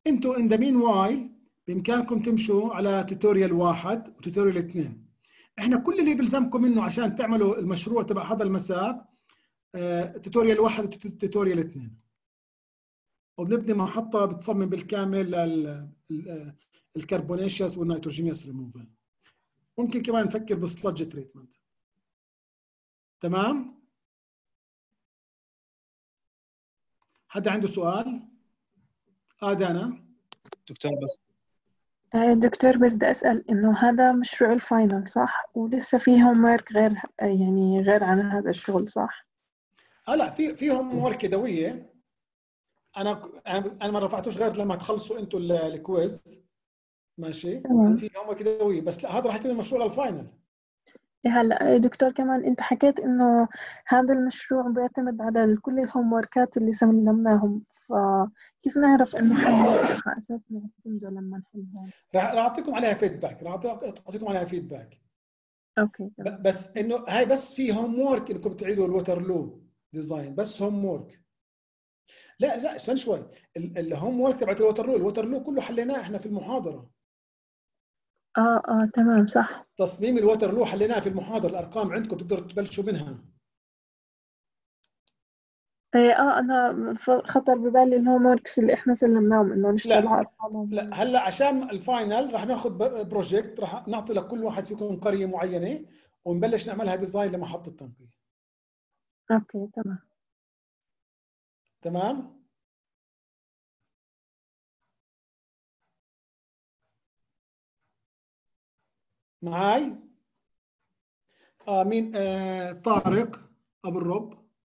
انتوا ان ذا مين وايل بامكانكم تمشوا على توتوريال 1 وتوتوريال 2. احنا كل اللي بيلزمكم منه عشان تعملوا المشروع تبع هذا المساق توتوريال 1 وتوتوريال 2. وبنبني محطة بتصمم بالكامل الكربونيشيوس والنيتروجينيوس ريموفال. ممكن كمان نفكر بالسلادج تريتمنت. تمام؟ حدا عنده سؤال؟ دانا. دكتور بس دكتور بس بدي أسأل إنه هذا مشروع الفاينل صح؟ ولسه في هوم ورك غير يعني غير عن هذا الشغل صح؟ لا في هوم ورك يدوية. أنا ما رفعتوش غير لما تخلصوا أنتوا الكويز. ماشي؟ تمام. في هوم ورك يدوية بس لا هذا راح يكون المشروع للفاينل. هلا دكتور كمان أنت حكيت إنه هذا المشروع بيعتمد على كل الهوم وركات اللي سلمناهم، فكيف نعرف إنه حنوثق على أساس نعتمده لما نحلهم؟ راح أعطيكم عليها فيدباك. أوكي تمام. بس إنه هاي بس في هوم ورك إنكم تعيدوا الوترلو ديزاين بس هوم ورك. لا استنى شوي. الهوم ورك تبعت الوترلو كله حليناه احنا في المحاضرة. تمام صح. تصميم الوترلو حليناه في المحاضرة. الأرقام عندكم تقدروا تبلشوا منها. أنا خطر ببالي الهوم وركس اللي إحنا سلمناهم إنه نشتغل على أرقامهم. لا هلا عشان الفاينل راح ناخذ بروجكت، راح نعطي لكل واحد فيكم قرية معينة ونبلش نعملها ديزاين لمحطة تنقية. أوكي تمام. تمام؟ معاي؟ مين؟ طارق أبو الرب.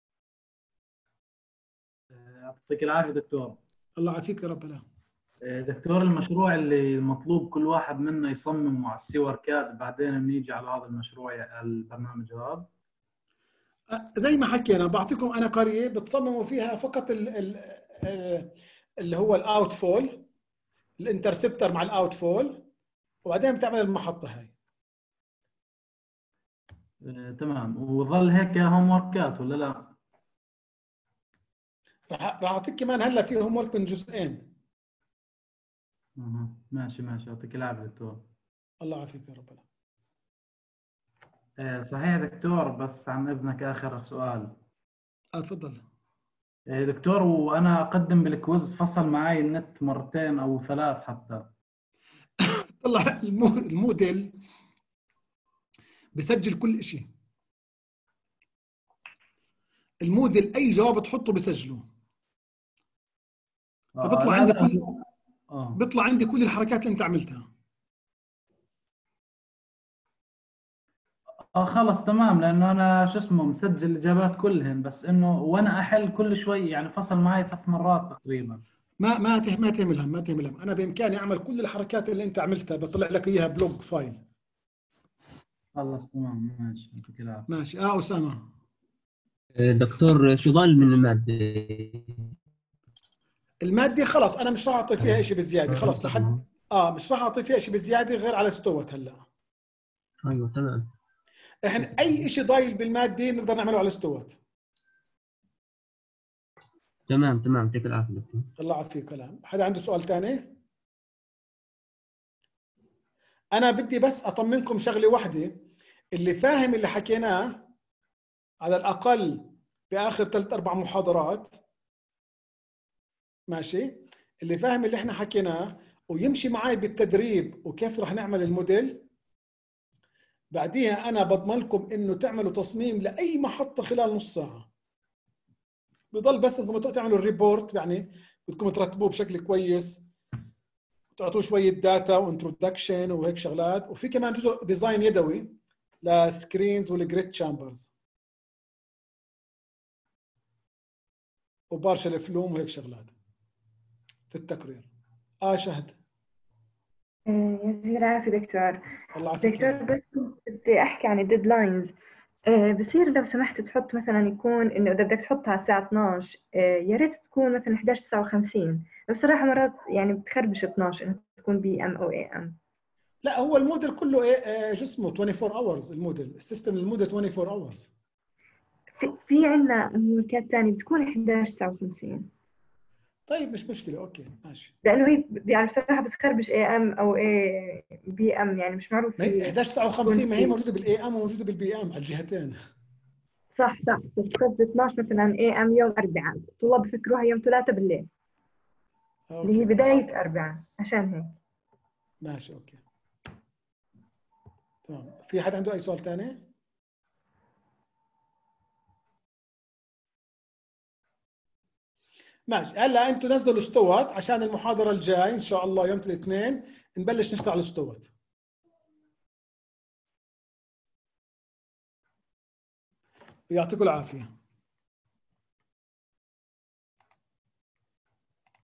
يعطيك العافية دكتور. الله يعافيك يا رب. لا دكتور، المشروع اللي مطلوب كل واحد منا يصممه على السي وركات بعدين بنيجي على هذا المشروع البرنامج هذا. زي ما حكينا بعطيكم أنا قرية بتصمموا فيها فقط اللي هو الأوت فول، الانترسبتر مع الأوت فول، وبعدين بتعمل المحطة هاي. تمام. وظل هيك هوم وركات ولا لا؟ راح أعطيك كمان هلا في هوم ورك من جزئين. ماشي يعطيك العافية دكتور. الله يعافيك يا رب. صحيح دكتور، بس عن إذنك آخر سؤال. تفضل. دكتور، وأنا أقدم بالكويز فصل معي النت مرتين أو 3 حتى. طلع الموديل بسجل كل شيء. الموديل أي جواب تحطه بسجله. فبيطلع عندي بيطلع عندي كل الحركات اللي أنت عملتها. خلص تمام، لانه انا مسجل الاجابات كلهن، بس انه وانا احل كل شوي يعني فصل معي 3 مرات تقريبا. ما تهملهم. انا بامكاني اعمل كل الحركات اللي انت عملتها، بطلع لك اياها بلوج فايل. خلص تمام ماشي يعطيك العافيه. ماشي. اسامه. دكتور شو ضل من المادة خلص انا مش راح اعطي فيها شيء بزياده خلص لحد مش راح اعطي فيها شيء بزياده غير على استوت هلا. ايوه تمام. احنا اي شيء ضايل بالماده نقدر نعمله على استوت. تمام يعطيك العافيه دكتور. الله يعافيك. كلام. حدا عنده سؤال ثاني؟ انا بدي بس اطمنكم شغله واحده، اللي فاهم اللي حكيناه على الاقل باخر 3-4 محاضرات، ماشي، اللي فاهم اللي احنا حكيناه ويمشي معي بالتدريب وكيف رح نعمل الموديل، بعديها انا بضمن لكم انه تعملوا تصميم لاي محطه خلال نص ساعه. بضل بس انكم تعملوا الريبورت، يعني بدكم ترتبوه بشكل كويس، تعطوه شويه داتا وانترودكشن وهيك شغلات، وفي كمان جزء ديزاين يدوي لسكرينز والجريد تشامبرز وبارشل فلوم وهيك شغلات في التقرير. شهد. يعطيك العافية دكتور. الله يعافيك. دكتور بس بدي أحكي عن الديدلاينز. بصير لو سمحت تحط مثلا يكون إنه إذا بدك تحطها الساعة 12 يا ريت تكون مثلا 11:59. بصراحة مرات يعني بتخربش 12 إنه تكون PM أو AM. لا هو الموديل كله شو اسمه 24 hours. الموديل السيستم الموديل 24 hours. في عندنا ماركات ثانية بتكون 11:59. طيب مش مشكله، اوكي ماشي. لانه هي يعني بصراحه بتخربش اي ام او اي بي ام، يعني مش معروف ما هي هي 1159 ما هي تكون موجوده بالاي ام وموجوده بالبي ام على الجهتين. صح بس قصدي 12 مثلا اي ام يوم اربعاء، الطلاب بفكروها يوم ثلاثاء بالليل اللي هي اوكي ماشي بدايه اربعاء، عشان هيك. ماشي اوكي تمام. في حد عنده اي سؤال ثاني؟ ماشي. هلا انتم نزلوا الاستوات عشان المحاضره الجاي ان شاء الله يوم الاثنين نبلش نشتغل الاستوات. يعطيكم العافيه.